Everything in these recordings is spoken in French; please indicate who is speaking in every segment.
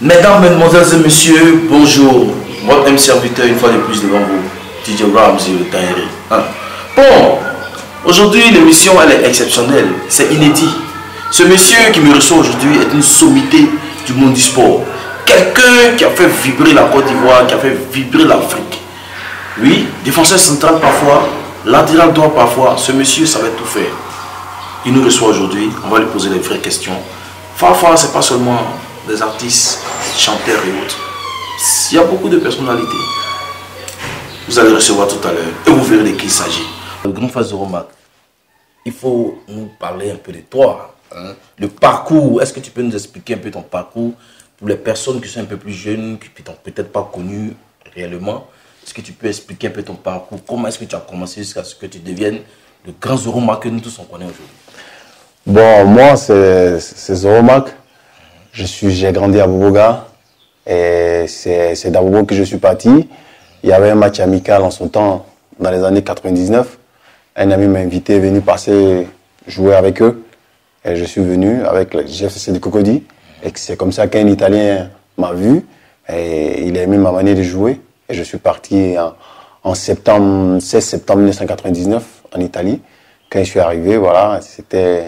Speaker 1: Mesdames, Mesdemoiselles et Messieurs, bonjour. Votre même serviteur, une fois de plus devant vous, DJ Ramsey, le Tahiri. Bon, aujourd'hui, l'émission, elle est exceptionnelle. C'est inédit. Ce monsieur qui me reçoit aujourd'hui est une sommité du monde du sport. Quelqu'un qui a fait vibrer la Côte d'Ivoire, qui a fait vibrer l'Afrique. Oui, défenseur central parfois, latéral droit parfois. Ce monsieur savait tout faire. Il nous reçoit aujourd'hui, on va lui poser les vraies questions. Parfois, c'est pas seulement des artistes, chanteurs et autres. Il y a beaucoup de personnalités. Vous allez recevoir tout à l'heure et vous verrez de qui il s'agit. Le grand phase de Romac, il faut nous parler un peu de toi. Hein? Le parcours, est-ce que tu peux nous expliquer un peu ton parcours pour les personnes qui sont un peu plus jeunes, qui ne t'ont peut-être pas connu réellement? Est-ce que tu peux expliquer un peu ton parcours? Comment est-ce que tu as commencé jusqu'à ce que tu deviennes le grand Zoromac que nous tous on connaît aujourd'hui?
Speaker 2: Bon, moi, c'est Zoromac. J'ai grandi à Boboga. Et c'est d'Abobo que je suis parti. Il y avait un match amical en son temps, dans les années 99. Un ami m'a invité, venu passer, jouer avec eux. Et je suis venu avec le GFC de Cocody. Et c'est comme ça qu'un Italien m'a vu. Et il a aimé ma manière de jouer. Et je suis parti en 16 septembre 1999 en Italie. Quand je suis arrivé, voilà, c'était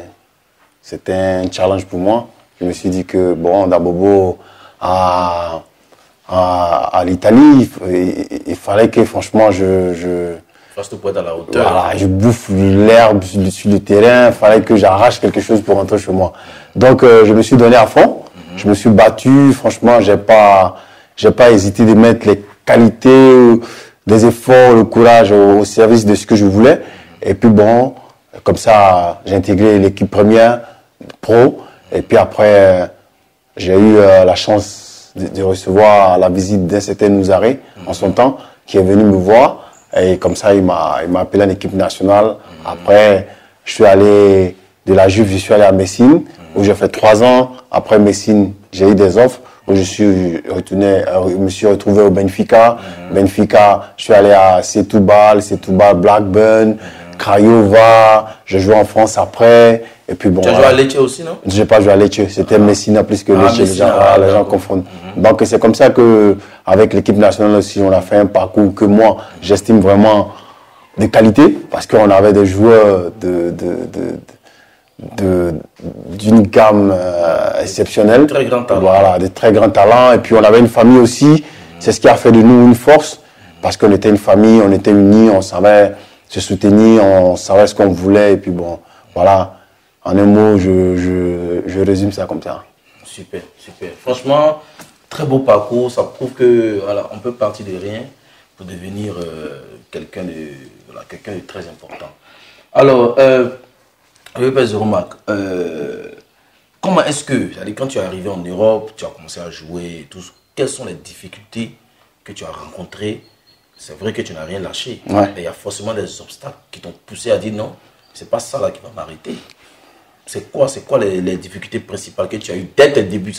Speaker 2: un challenge pour moi. Je me suis dit que, bon, d'Abobo à l'Italie, il fallait que, franchement,
Speaker 1: Fasse tout pour être à la hauteur.
Speaker 2: Voilà, je bouffe l'herbe sur le terrain. Il fallait que j'arrache quelque chose pour rentrer chez moi. Donc, je me suis donné à fond. Je me suis battu. Franchement, j'ai pas hésité de mettre les qualités, les efforts, le courage au service de ce que je voulais. Et puis, bon, comme ça, j'ai intégré l'équipe première pro. Et puis après, j'ai eu la chance de recevoir la visite d'un certain Nouzaré en son temps, qui est venu me voir. Et comme ça, il m'a appelé en équipe nationale. Après, je suis allé de la Juve, je suis allé à Messine, où j'ai fait 3 ans. Après Messine, j'ai eu des offres, où je me suis retrouvé au Benfica. Benfica, je suis allé à Setúbal, Blackburn, Craiova. Je joue en France après. Et puis bon,
Speaker 1: tu as joué à Lecce aussi, non?
Speaker 2: Je n'ai pas joué à Lecce, c'était Messina plus que Lecce, les gens confondent. Donc c'est comme ça que, avec l'équipe nationale aussi, on a fait un parcours que moi, j'estime vraiment de qualité, parce qu'on avait des joueurs d'une gamme exceptionnelle.
Speaker 1: De très grands talents.
Speaker 2: Voilà, de très grands talents. Et puis on avait une famille aussi, c'est ce qui a fait de nous une force, parce qu'on était une famille, on était unis, on savait se soutenir, on savait ce qu'on voulait, et puis bon, voilà. En un mot, je résume ça comme ça.
Speaker 1: Super, super. Franchement, très beau parcours. Ça prouve que voilà, on peut partir de rien pour devenir quelqu'un de très important. Alors, Zoromac, comment est-ce que, quand tu es arrivé en Europe, tu as commencé à jouer et tout, quelles sont les difficultés que tu as rencontrées? C'est vrai que tu n'as rien lâché.
Speaker 2: Ouais.
Speaker 1: Mais il y a forcément des obstacles qui t'ont poussé à dire non, c'est pas ça là qui va m'arrêter. C'est quoi les difficultés principales que tu as eues dès tes débuts?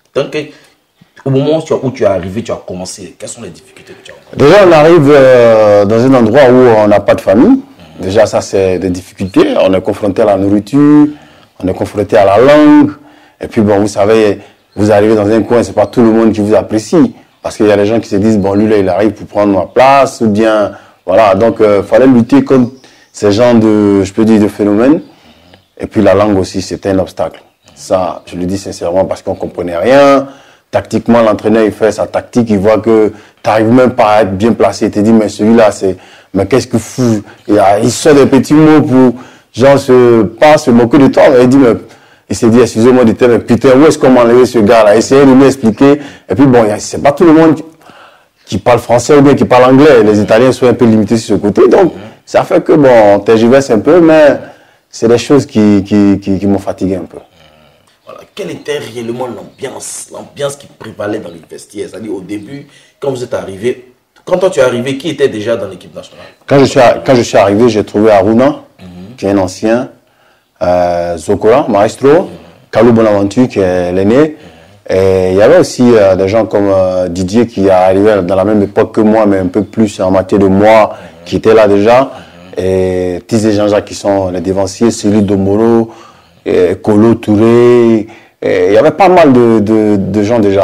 Speaker 1: Au moment où tu es arrivé, tu as commencé, quelles sont les difficultés que tu as rencontrées?
Speaker 2: Déjà, on arrive dans un endroit où on n'a pas de famille. Déjà, ça, c'est des difficultés. On est confronté à la nourriture, on est confronté à la langue. Et puis, bon, vous savez, vous arrivez dans un coin, c'est pas tout le monde qui vous apprécie. Parce qu'il y a des gens qui se disent, bon, lui, là, il arrive pour prendre ma place, ou bien, voilà. Donc, il fallait lutter contre ces genres de phénomènes. Et puis la langue aussi, c'était un obstacle. Ça, je le dis sincèrement parce qu'on ne comprenait rien. Tactiquement, l'entraîneur, il fait sa tactique, il voit que tu n'arrives même pas à être bien placé. Il te dit, mais celui-là, mais qu'est-ce que fou? Il sort des petits mots pour, genre, se moquer de toi. Il s'est dit, excusez-moi du terme, mais putain, où est-ce qu'on m'a enlevé ce gars-là? Essayez de m'expliquer. Et puis bon, c'est pas tout le monde qui parle français ou bien qui parle anglais. Les Italiens sont un peu limités sur ce côté. Donc, ça fait que bon, on tergiverse un peu, mais c'est des choses qui m'ont fatigué un peu.
Speaker 1: Voilà. Quelle était réellement l'ambiance qui prévalait dans les vestiaires? C'est-à-dire au début, quand vous êtes arrivé, quand toi tu es arrivé, qui était déjà dans l'équipe nationale? Quand
Speaker 2: je suis arrivé, j'ai trouvé Aruna, qui est un ancien, Zokora, Maestro, Kalou Bonaventure, qui est l'aîné. Et il y avait aussi des gens comme Didier qui est arrivé dans la même époque que moi, mais un peu plus en matière de moi, qui était là déjà. Et Tizé Jean-Jacques qui sont les dévanciers, Céline Domoro, Kolo Touré. Et il y avait pas mal de gens déjà.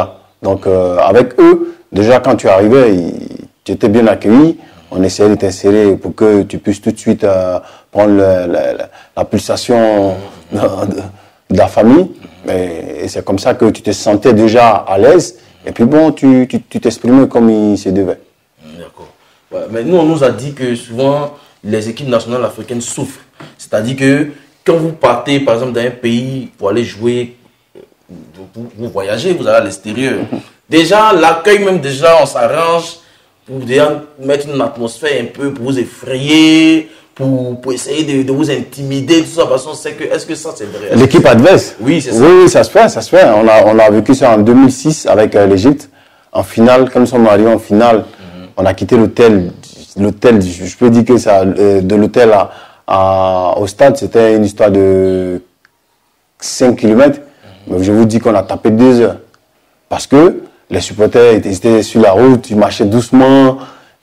Speaker 2: Donc avec eux, déjà quand tu arrivais, tu étais bien accueilli. On essayait de t'insérer pour que tu puisses tout de suite prendre la pulsation de la famille. Et c'est comme ça que tu te sentais déjà à l'aise. Et puis bon, tu t'exprimais comme il se devait.
Speaker 1: D'accord. Ouais, mais nous, on nous a dit que souvent, les équipes nationales africaines souffrent. C'est-à-dire que quand vous partez, par exemple, dans un pays pour aller jouer, vous voyagez, vous allez à l'extérieur. Déjà, l'accueil même, déjà, on s'arrange pour déjà mettre une atmosphère un peu, pour vous effrayer, pour essayer de vous intimider, tout ça, parce qu'on sait que, est-ce que ça c'est vrai?
Speaker 2: L'équipe adverse?
Speaker 1: Oui, c'est ça.
Speaker 2: Oui, ça se fait, ça se fait. On a vécu ça en 2006 avec l'Égypte. En finale, comme nous sommes arrivés en finale, on a quitté l'hôtel. L'hôtel, je peux dire que ça, de l'hôtel au stade, c'était une histoire de 5 km. Mais je vous dis qu'on a tapé 2 heures. Parce que les supporters étaient sur la route, ils marchaient doucement,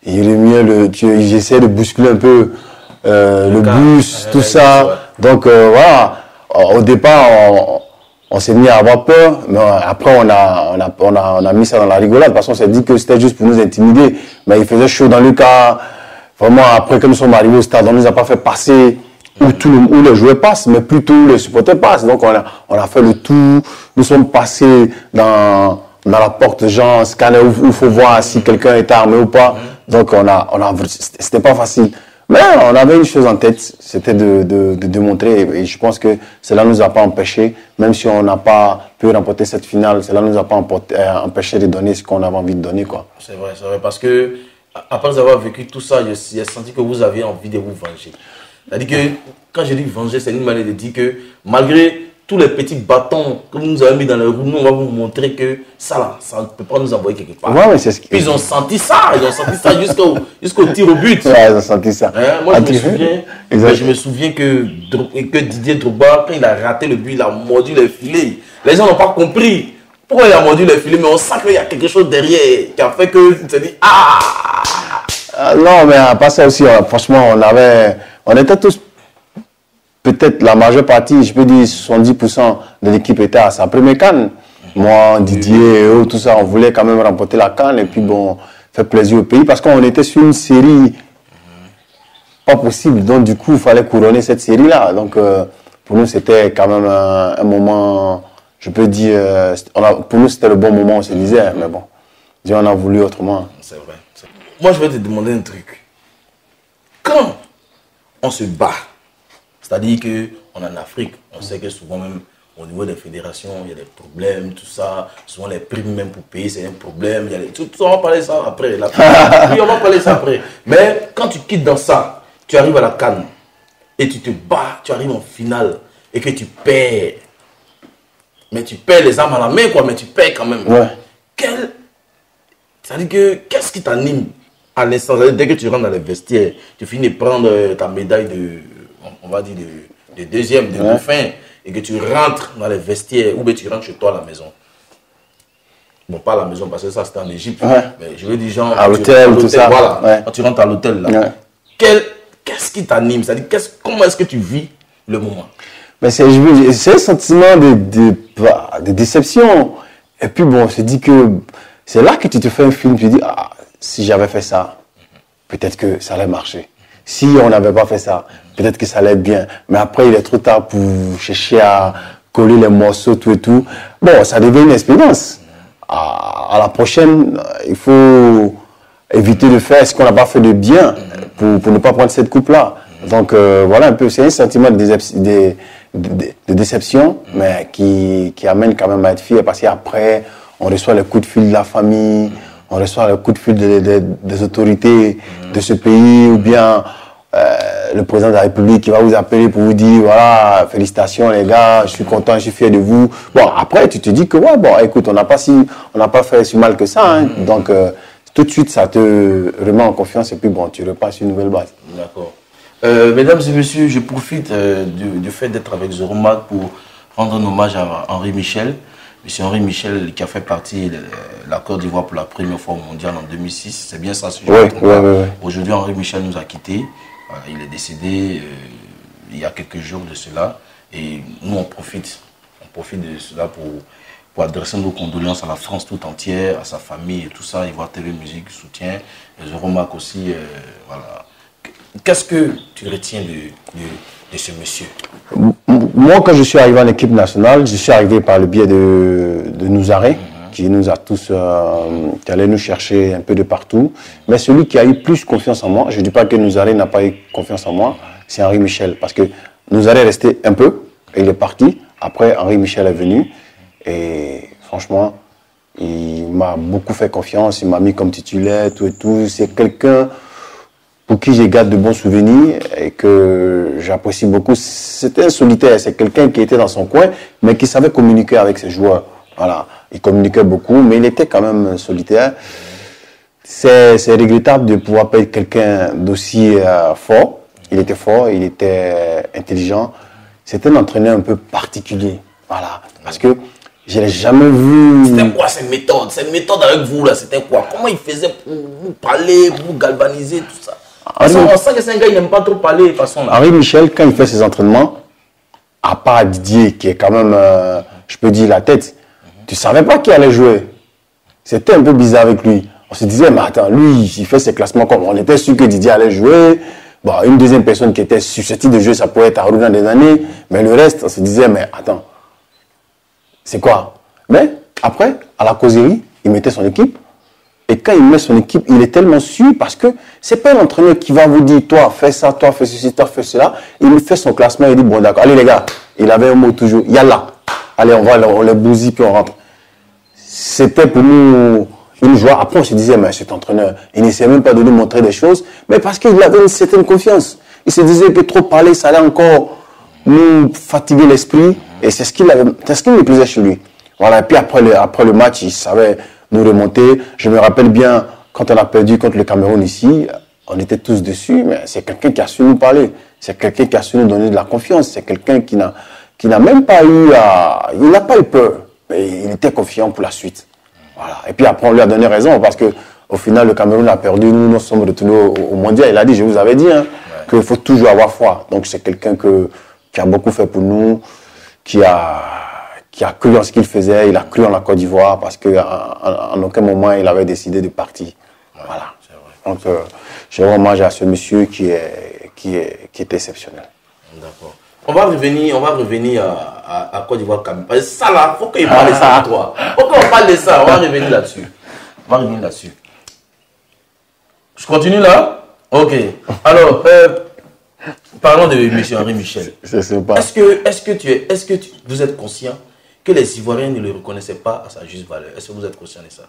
Speaker 2: ils essayaient de bousculer un peu le bus, tout ça. Donc voilà, au départ, on s'est mis à avoir peur, mais après on a mis ça dans la rigolade parce qu'on s'est dit que c'était juste pour nous intimider. Mais il faisait chaud dans le cas. Vraiment, après que nous sommes arrivés au stade, on ne nous a pas fait passer où les joueurs passent, mais plutôt où les supporters passent. Donc on a fait le tour, nous sommes passés dans la porte, genre scanner où il faut voir si quelqu'un est armé ou pas. Donc c'était pas facile. Mais on avait une chose en tête, c'était de démontrer, et je pense que cela ne nous a pas empêché, même si on n'a pas pu remporter cette finale, cela ne nous a pas empêché de donner ce qu'on avait envie de donner, quoi.
Speaker 1: C'est vrai, parce que après avoir vécu tout ça, j'ai senti que vous aviez envie de vous venger. C'est-à-dire que, quand je dis venger, c'est une manière de dire que malgré tous les petits bâtons que vous nous avez mis dans les roues, nous on va vous montrer que ça là, ça ne peut pas nous envoyer quelque part.
Speaker 2: Ouais, mais c'est ce
Speaker 1: Puis ils ont senti ça jusqu'au tir au but.
Speaker 2: Ouais, ils ont senti ça.
Speaker 1: Moi je me souviens que Didier Drogba, quand il a raté le but, il a mordu les filets. Les gens n'ont pas compris pourquoi il a mordu les filets, mais on sent qu'il y a quelque chose derrière qui a fait que tu te dis
Speaker 2: non, mais à part ça aussi, franchement, on était tous, peut-être la majeure partie, je peux dire 70% de l'équipe était à sa première CAN. Moi, Didier, tout ça, on voulait quand même remporter la CAN et puis bon, faire plaisir au pays parce qu'on était sur une série pas possible. Donc du coup, il fallait couronner cette série-là. Donc pour nous, c'était quand même un moment, je peux dire, pour nous, c'était le bon moment, on se disait, mais bon, Dieu en a voulu autrement.
Speaker 1: C'est vrai. Moi, je vais te demander un truc. Quand on se bat, c'est-à-dire qu'on est en Afrique, on sait que souvent même au niveau des fédérations, il y a des problèmes, tout ça. Souvent les primes même pour payer, c'est un problème. Tout ça, on va parler de ça après. Oui, on va parler de ça après. Mais quand tu quittes dans ça, tu arrives à la CAN et tu te bats, tu arrives en finale et que tu perds. Mais tu perds les armes à la main, quoi, mais tu perds quand même.
Speaker 2: Ouais.
Speaker 1: C'est-à-dire que qu'est-ce qui t'anime à l'instant? Dès que tu rentres dans les vestiaires, tu finis de prendre ta médaille on va dire de deuxième, de dauphin, et que tu rentres dans les vestiaires, ou bien tu rentres chez toi à la maison. Bon, pas à la maison, parce que ça c'était en Égypte.
Speaker 2: Ouais.
Speaker 1: Mais je veux dire, genre,
Speaker 2: à l'hôtel, tout ça.
Speaker 1: Voilà,
Speaker 2: ouais.
Speaker 1: Quand tu rentres à l'hôtel, là, qu'est-ce qui t'anime? C'est-à-dire, comment est-ce que tu vis le moment?
Speaker 2: Mais c'est un sentiment de déception. Et puis bon, on se dit que c'est là que tu te fais un film, tu te dis, si j'avais fait ça, peut-être que ça allait marcher. Si on n'avait pas fait ça, peut-être que ça allait bien. Mais après, il est trop tard pour chercher à coller les morceaux, tout et tout. Bon, ça devient une expérience. À la prochaine, il faut éviter de faire ce qu'on n'a pas fait de bien pour ne pas prendre cette coupe-là. Donc voilà un peu, c'est un sentiment de déception, mais qui amène quand même à être fier parce qu'après, on reçoit le coup de fil de la famille, on reçoit le coup de fil des autorités de ce pays ou bien le président de la République qui va vous appeler pour vous dire voilà, félicitations les gars, je suis content, je suis fier de vous. Bon, après, tu te dis que ouais, bon, écoute, on n'a pas fait si mal que ça, hein, donc tout de suite, ça te remet en confiance et puis bon, tu repasses une nouvelle base.
Speaker 1: D'accord. Mesdames et messieurs, je profite du fait d'être avec Zoromac pour rendre un hommage à Henri Michel. Monsieur Henri Michel qui a fait partie de la Côte d'Ivoire pour la première fois au mondial en 2006. C'est bien ça, si je me trompe pas. Aujourd'hui, Henri Michel nous a quittés. Il est décédé il y a quelques jours de cela. Et nous, on profite de cela pour adresser nos condoléances à la France tout entière, à sa famille et tout ça. Ivoire TV Musique soutient. Et je remarque aussi, voilà. Qu'est-ce que tu retiens de ce monsieur?
Speaker 2: Moi, quand je suis arrivé en équipe nationale, je suis arrivé par le biais de Nouzaré, qui nous a tous, qui allait nous chercher un peu de partout. Mais celui qui a eu plus confiance en moi, je ne dis pas que Nouzaré n'a pas eu confiance en moi, c'est Henri Michel. Parce que Nouzaré est resté un peu, et il est parti. Après, Henri Michel est venu. Et franchement, il m'a beaucoup fait confiance, il m'a mis comme titulaire, tout et tout. C'est quelqu'un pour qui je garde de bons souvenirs et que j'apprécie beaucoup. C'était un solitaire, c'est quelqu'un qui était dans son coin, mais qui savait communiquer avec ses joueurs. Voilà, il communiquait beaucoup, mais il était quand même solitaire. C'est regrettable de pouvoir perdre quelqu'un d'aussi fort. Il était fort, il était intelligent. C'était un entraîneur un peu particulier. Voilà, parce que je ne l'ai jamais vu.
Speaker 1: C'était quoi cette méthode? Cette méthode avec vous là, c'était quoi? Comment il faisait pour vous parler, pour vous galvaniser, tout ça? On sent que c'est un gars qui n'aime pas trop parler de toute façon.
Speaker 2: Henri Michel, quand il fait ses entraînements, à part Didier, qui est quand même, je peux dire, la tête, tu ne savais pas qui allait jouer. C'était un peu bizarre avec lui. On se disait, mais attends, lui, il fait ses classements comme on était sûr que Didier allait jouer. Bon, une deuxième personne qui était susceptible de jouer, ça pouvait être Aruna des années. Mais le reste, on se disait, mais attends, c'est quoi? Mais après, à la causerie, il mettait son équipe. Et quand il met son équipe, il est tellement sûr parce que c'est pas un entraîneur qui va vous dire, toi, fais ça, toi, fais ceci, toi, fais cela. Il fait son classement, il dit, bon, d'accord, allez les gars, il avait un mot toujours, yalla. Allez, on les bousille, puis on rentre. C'était pour nous une joie. Après, on se disait, mais cet entraîneur, il n'essayait même pas de nous montrer des choses, mais parce qu'il avait une certaine confiance. Il se disait que trop parler, ça allait encore nous fatiguer l'esprit. Et c'est ce qu'il me plaisait chez lui. Voilà, et puis après le match, il savait nous remonter. Je me rappelle bien, quand on a perdu contre le Cameroun ici, on était tous dessus, mais c'est quelqu'un qui a su nous parler. C'est quelqu'un qui a su nous donner de la confiance. C'est quelqu'un qui n'a même pas eu il n'a pas eu peur, mais il était confiant pour la suite. Voilà. Et puis après, on lui a donné raison, parce que au final, le Cameroun a perdu. Nous sommes retournés au mondial. Il a dit, je vous avais dit, qu'il faut toujours avoir foi. Donc c'est quelqu'un qui a beaucoup fait pour nous, qui a cru en ce qu'il faisait, il a cru en la Côte d'Ivoire parce qu'en aucun moment il avait décidé de partir. Ouais, voilà. Donc je rends hommage à ce monsieur qui est exceptionnel.
Speaker 1: D'accord. On va revenir à Côte d'Ivoire Cameroun. Parce que ça là, il faut qu'il parle de ça à toi. Faut qu'on parle de ça, on va revenir là-dessus. Je continue là? Ok. Alors, parlons de M. Henri Michel.
Speaker 2: C'est sympa.
Speaker 1: Est-ce que vous êtes conscient que les Ivoiriens ne le reconnaissaient pas à sa juste valeur? Est-ce que vous êtes conscient de ça?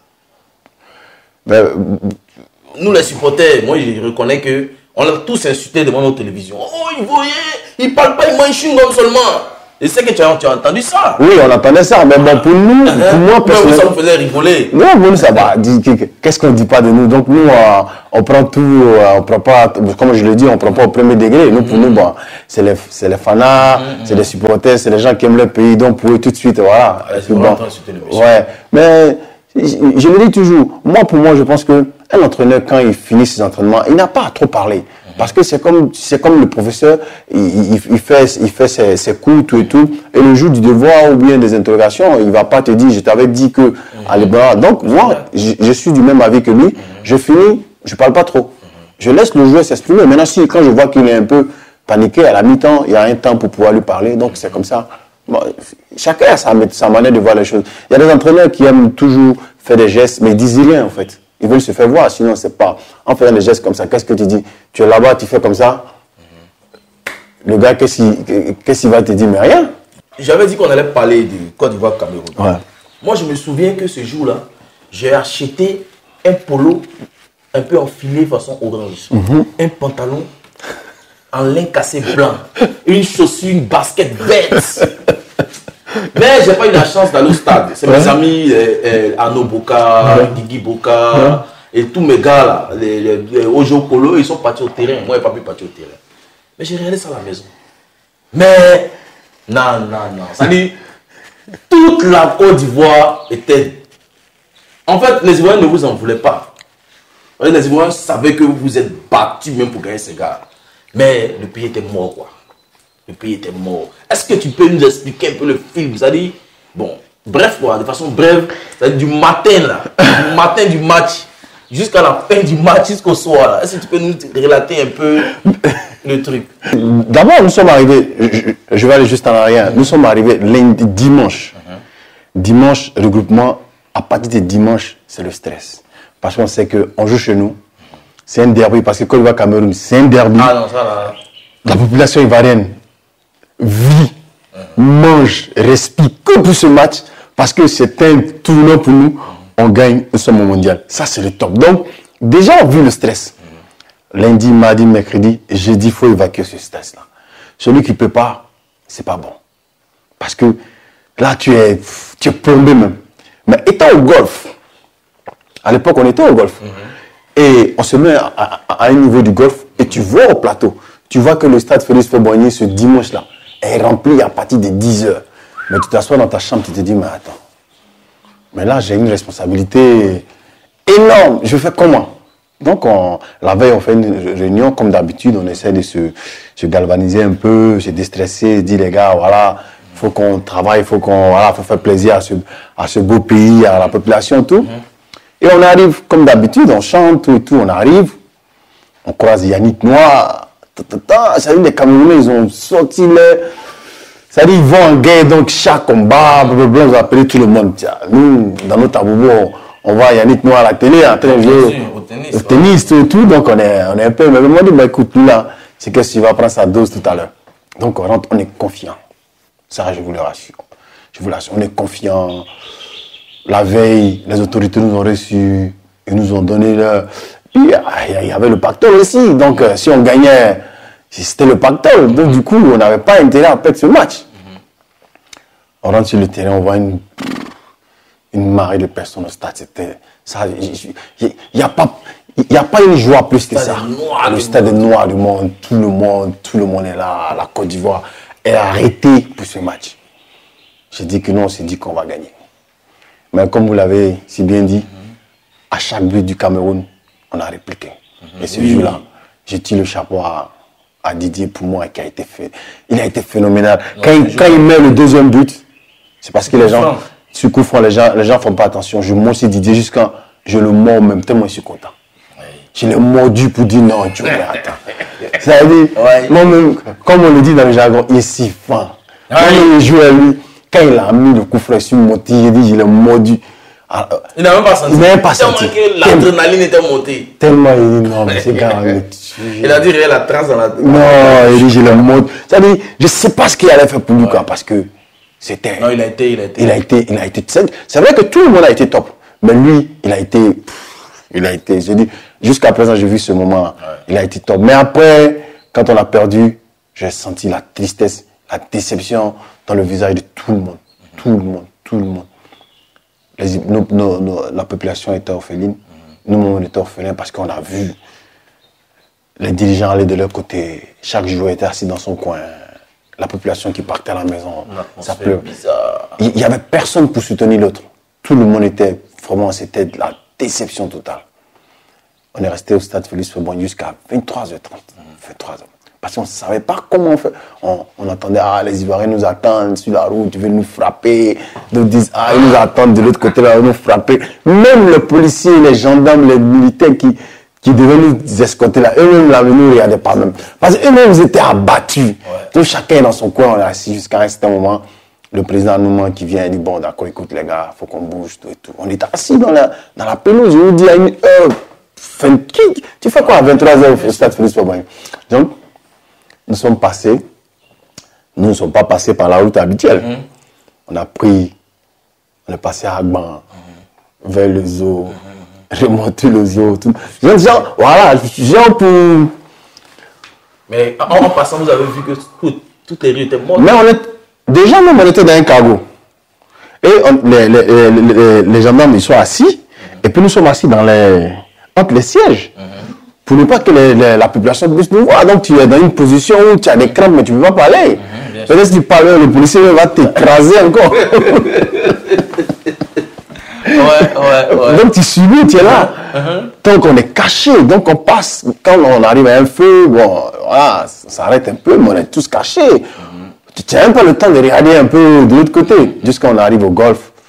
Speaker 1: Nous les supporters, moi je reconnais que on a tous insulté devant nos télévisions. Oh, Ivoirien, il ne parle pas, il mange chewing-gum seulement. Et c'est que tu as entendu ça.
Speaker 2: Oui, on entendait ça, mais bon, pour nous, pour moi,
Speaker 1: personnellement, ça nous faisait rigoler.
Speaker 2: Non, nous, ça va. Qu'est-ce qu'on ne dit pas de nous? Donc, nous, on prend tout, on prend pas, comme je le dis, on ne prend pas au premier degré. Nous, pour nous, bon, c'est les fanats, c'est les supporters, c'est les gens qui aiment leur pays. Donc, pour eux, tout de suite, voilà. Ouais. Mais, je le dis toujours, pour moi, je pense qu'un entraîneur, quand il finit ses entraînements, il n'a pas à trop parler. Parce que c'est comme le professeur, il fait ses cours, tout et tout, et le jour du devoir ou bien des interrogations, il ne va pas te dire, je t'avais dit que, allez, bah, donc moi, je suis du même avis que lui, je finis, je ne parle pas trop. Je laisse le joueur s'exprimer. Maintenant, quand je vois qu'il est un peu paniqué à la mi-temps, il y a un temps pour pouvoir lui parler, donc c'est comme ça. Bon, chacun a sa manière de voir les choses. Il y a des entraîneurs qui aiment toujours faire des gestes, mais ils disent rien en fait. Ils veulent se faire voir, sinon c'est pas. En faisant des gestes comme ça, qu'est-ce que tu dis? Tu es là-bas, tu fais comme ça. Le gars, qu'est-ce qu'il va te dire? Mais rien.
Speaker 1: J'avais dit qu'on allait parler de Côte d'Ivoire Cameroun.
Speaker 2: Ouais.
Speaker 1: Moi, je me souviens que ce jour-là, j'ai acheté un polo un peu enfilé façon orange, un pantalon en lin cassé blanc, une chaussure, une basket verte. Mais j'ai pas eu la chance d'aller au stade. C'est mes amis Arnaud Boka, Guigui Boka et tous mes gars là, les Ojo Polo, ils sont partis au terrain. Moi, je n'ai pas pu partir au terrain. Mais j'ai regardé ça à la maison. Mais non. Ça dit, toute la Côte d'Ivoire était. En fait, les Ivoiriens ne vous en voulaient pas. Les Ivoiriens savaient que vous vous êtes battus même pour gagner ces gars. Mais le pays était mort, quoi. Le pays était mort. Est-ce que tu peux nous expliquer un peu le film? C'est-à-dire, bon, Bref, quoi, de façon brève, c'est du matin, là, du matin du match, jusqu'à la fin du match, jusqu'au soir, là. Est-ce que tu peux nous relater un peu le truc?
Speaker 2: D'abord, nous sommes arrivés, je vais aller juste en arrière, nous sommes arrivés lundi, dimanche. Dimanche, regroupement, à partir de dimanche, c'est le stress. Parce qu'on sait qu'on joue chez nous, c'est un derby, parce que Côte d'Ivoire Cameroun, c'est un derby.
Speaker 1: Ah non, ça là.
Speaker 2: La population ivoirienne vit, mange, respire que pour ce match, parce que c'est un tournoi pour nous, on gagne, nous sommes au mondial. Ça, c'est le top. Donc, déjà, on vit le stress. Lundi, mardi, mercredi, jeudi, il faut évacuer ce stress-là. Celui qui ne peut pas, c'est pas bon. Parce que là, tu es plombé même. Mais étant au golf, à l'époque, on était au golf. Et on se met à un niveau du golf et tu vois au plateau, tu vois que le stade Félix Faure-Boigny, ce dimanche-là, est rempli à partir de 10 heures. Mais tu t'assois dans ta chambre, tu te dis, mais attends. Mais là, j'ai une responsabilité énorme. Je fais comment? Donc, la veille, on fait une réunion, comme d'habitude, on essaie de se galvaniser un peu, se déstresser, dire les gars, voilà, il faut qu'on travaille, il faut faut faire plaisir à ce beau pays, à la population, tout. Et on arrive, comme d'habitude, on chante, tout et tout, on arrive, on croise Yannick Noir, ça veut dire les Camerounais, ils ont sorti les... Ça dit, ils vont en guerre, donc chaque combat, blablabla, ils ont appelé tout le monde. Tiens, nous, dans notre taboubou, on voit Yannick Noir à la télé, en train de jouer au tennis, tout et tout, donc on est un peu... Mais moi, je dis, bah, écoute, lui là, c'est que tu vas prendre sa dose tout à l'heure. Donc on rentre, on est confiant. Ça, je vous le rassure. Je vous l'assure, on est confiant. La veille, les autorités nous ont reçus, ils nous ont donné le... Il y avait le pactole aussi, donc si on gagnait, c'était le pactole. Donc du coup, on n'avait pas intérêt à perdre ce match. On rentre sur le terrain, on voit une marée de personnes au stade. Il n'y a pas une joie plus que ça. Le stade est noir du monde, tout le monde est là, la Côte d'Ivoire est arrêtée pour ce match. J'ai dit que non, on s'est dit qu'on va gagner. Mais comme vous l'avez si bien dit, à chaque but du Cameroun, on a répliqué. Et ce jour-là, j'ai tiré le chapeau à Didier pour moi qui a été fait. Il a été phénoménal. Quand il met le deuxième but, c'est parce que les gens, sur coup franc, les gens ne font pas attention. Je mords Didier jusqu'à je le mords même tellement je suis content. Je l'ai mordu pour dire non, tu vois, attends. Ça veut dire, moi-même, comme on le dit dans le jargon, il est si fin. Quand il joue à lui, quand il a mis le coup franc sur Moti, il dit, je l'ai mordu.
Speaker 1: Il n'a même pas senti.
Speaker 2: Il n'a même pas senti.
Speaker 1: Tellement que l'adrénaline était montée.
Speaker 2: Tellement il dit non, mais c'est gars.
Speaker 1: Il a dit il y a la trace dans la.
Speaker 2: Non, il dit je le mordu. Ça veut dire, je ne sais pas ce qu'il allait faire pour Lucas parce que c'était.
Speaker 1: Non, il a été.
Speaker 2: C'est vrai que tout le monde a été top. Mais lui, il a été. Je dis, jusqu'à présent, j'ai vu ce moment. Il a été top. Mais après, quand on a perdu, j'ai senti la tristesse, la déception dans le visage de tout le monde. Tout le monde. La population était orpheline. Nous, on était orphelins parce qu'on a vu les dirigeants aller de leur côté. Chaque joueur était assis dans son coin. La population qui partait à la maison. Ça pleure. Il n'y avait personne pour soutenir l'autre. Tout le monde était vraiment, c'était de la déception totale. On est resté au stade Félix Faure-Boigny jusqu'à 23h30. 23h. Parce qu'on ne savait pas comment on fait. On entendait, les Ivoiriens nous attendent sur la route, ils veulent nous frapper. D'autres disent, ils nous attendent de l'autre côté, là, ils vont nous frapper. Même les policiers, les gendarmes, les militaires qui devaient nous escorter là, eux-mêmes, là, nous ne regardaient pas même. Parce qu'eux-mêmes, ils étaient abattus. Donc chacun est dans son coin, on est assis jusqu'à un certain moment. Le président Nouman qui vient et dit, bon, d'accord, écoute les gars, il faut qu'on bouge, tout et tout. On est assis dans la pelouse, je vous dis, à une heure, tu fais quoi à 23h au stade Félix Faure-Boigny? Donc, nous sommes passés, nous ne sommes pas passés par la route habituelle. On est passé à Agban, vers le zoo, remonter le zoo, tout. Voilà, genre pour...
Speaker 1: Mais en passant, vous avez vu que toutes les rues étaient mortes.
Speaker 2: Mais déjà, même, on était dans un cargo. Et les gendarmes, ils sont assis, et puis nous sommes assis entre les sièges. Pour ne pas que la population puisse nous voir. Donc tu es dans une position où tu as des crampes, mais tu ne peux pas parler. Peut-être si tu parles, le policier va t'écraser encore. Donc tu subis, tu es là. Donc on est caché, donc on passe. Quand on arrive à un feu, bon, voilà, ça s'arrête un peu, mais on est tous cachés. Tu n'as même pas le temps de regarder un peu de l'autre côté. Jusqu'à on arrive au golf,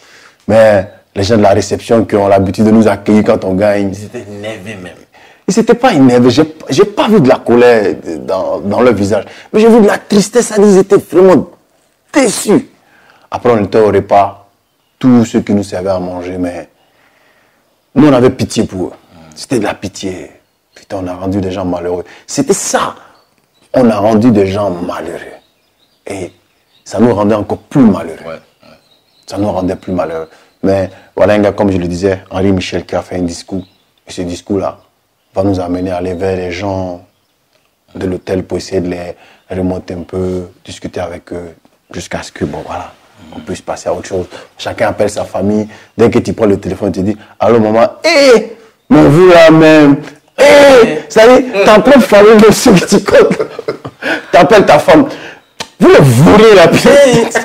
Speaker 2: Mais les gens de la réception qui ont l'habitude de nous accueillir quand on gagne.
Speaker 1: Ils étaient énervés même.
Speaker 2: Ils s'étaient pas énervés. J'ai pas vu de la colère dans leur visage. Mais j'ai vu de la tristesse. Ils étaient vraiment déçus. Après, on était au repas. Tous ceux qui nous servaient à manger, mais nous, on avait pitié pour eux. C'était de la pitié. Putain, on a rendu des gens malheureux. C'était ça. On a rendu des gens malheureux. Et ça nous rendait encore plus malheureux.
Speaker 1: Ouais.
Speaker 2: Ça nous rendait plus malheureux. Mais voilà un gars, comme je le disais, Henri Michel, qui a fait un discours. Et ce discours-là va nous amener à aller vers les gens de l'hôtel pour essayer de les remonter un peu, discuter avec eux, jusqu'à ce que, bon, voilà, on puisse passer à autre chose. Chacun appelle sa famille. Dès que tu prends le téléphone, tu dis, allô maman, hé, mon vieux là même, hé, ça y est, t'es en train de faire le monsieur que tu comptes. T'appelles ta femme, vous le voulez la petite.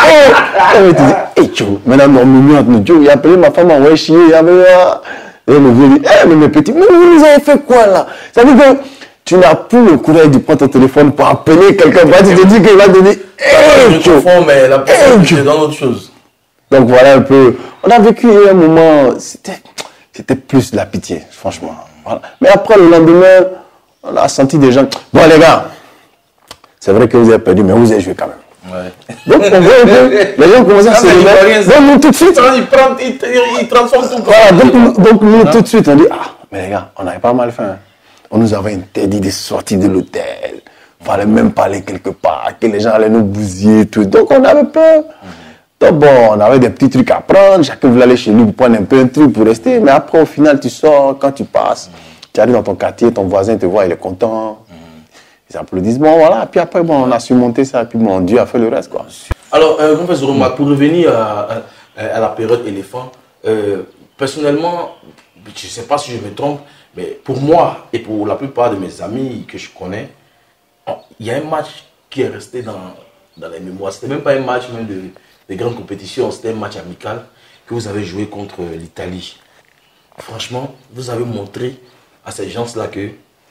Speaker 2: Et tu dis, hé, Tchou, maintenant, mon mignon, il a appelé ma femme en ouais chier, il avait et le vieux dit, mais mes petits, mais vous nous avez fait quoi là? Ça veut dire que tu n'as plus le courage de prendre ton téléphone pour appeler quelqu'un. Tu te dis qu'il va te dire,
Speaker 1: je confonds, mais la personne est dans autre chose.
Speaker 2: Donc voilà un peu. On a vécu un moment, c'était plus de la pitié, franchement. Voilà. Mais après, le lendemain, on a senti des gens. Bon, les gars, c'est vrai que vous avez perdu, mais vous avez joué quand même.
Speaker 1: Ouais.
Speaker 2: Donc, on voit un peu, les gens commencent à se lever. Donc, nous, tout de suite.
Speaker 1: Ils transforment tout.
Speaker 2: Voilà, donc nous, tout de suite, on dit, ah, mais les gars, on avait pas mal fait. Hein. On nous avait interdit de sortir de l'hôtel. Il fallait même pas aller quelque part, que les gens allaient nous bousiller, tout. Donc, on avait peur. Donc, bon, on avait des petits trucs à prendre. Chacun voulait aller chez lui pour prendre un peu un truc pour rester. Mais après, au final, tu sors, quand tu passes, tu arrives dans ton quartier, ton voisin te voit, il est content. Ils applaudissent, bon voilà, puis après bon, on a surmonté ça, puis bon, Dieu a fait le reste quoi.
Speaker 1: Alors, professeur Omar, pour revenir à la période éléphant, personnellement, je ne sais pas si je me trompe, mais pour moi et pour la plupart de mes amis que je connais, il y a un match qui est resté dans les mémoires. C'était même pas un match même de grande compétition, c'était un match amical que vous avez joué contre l'Italie. Franchement, vous avez montré à ces gens-là que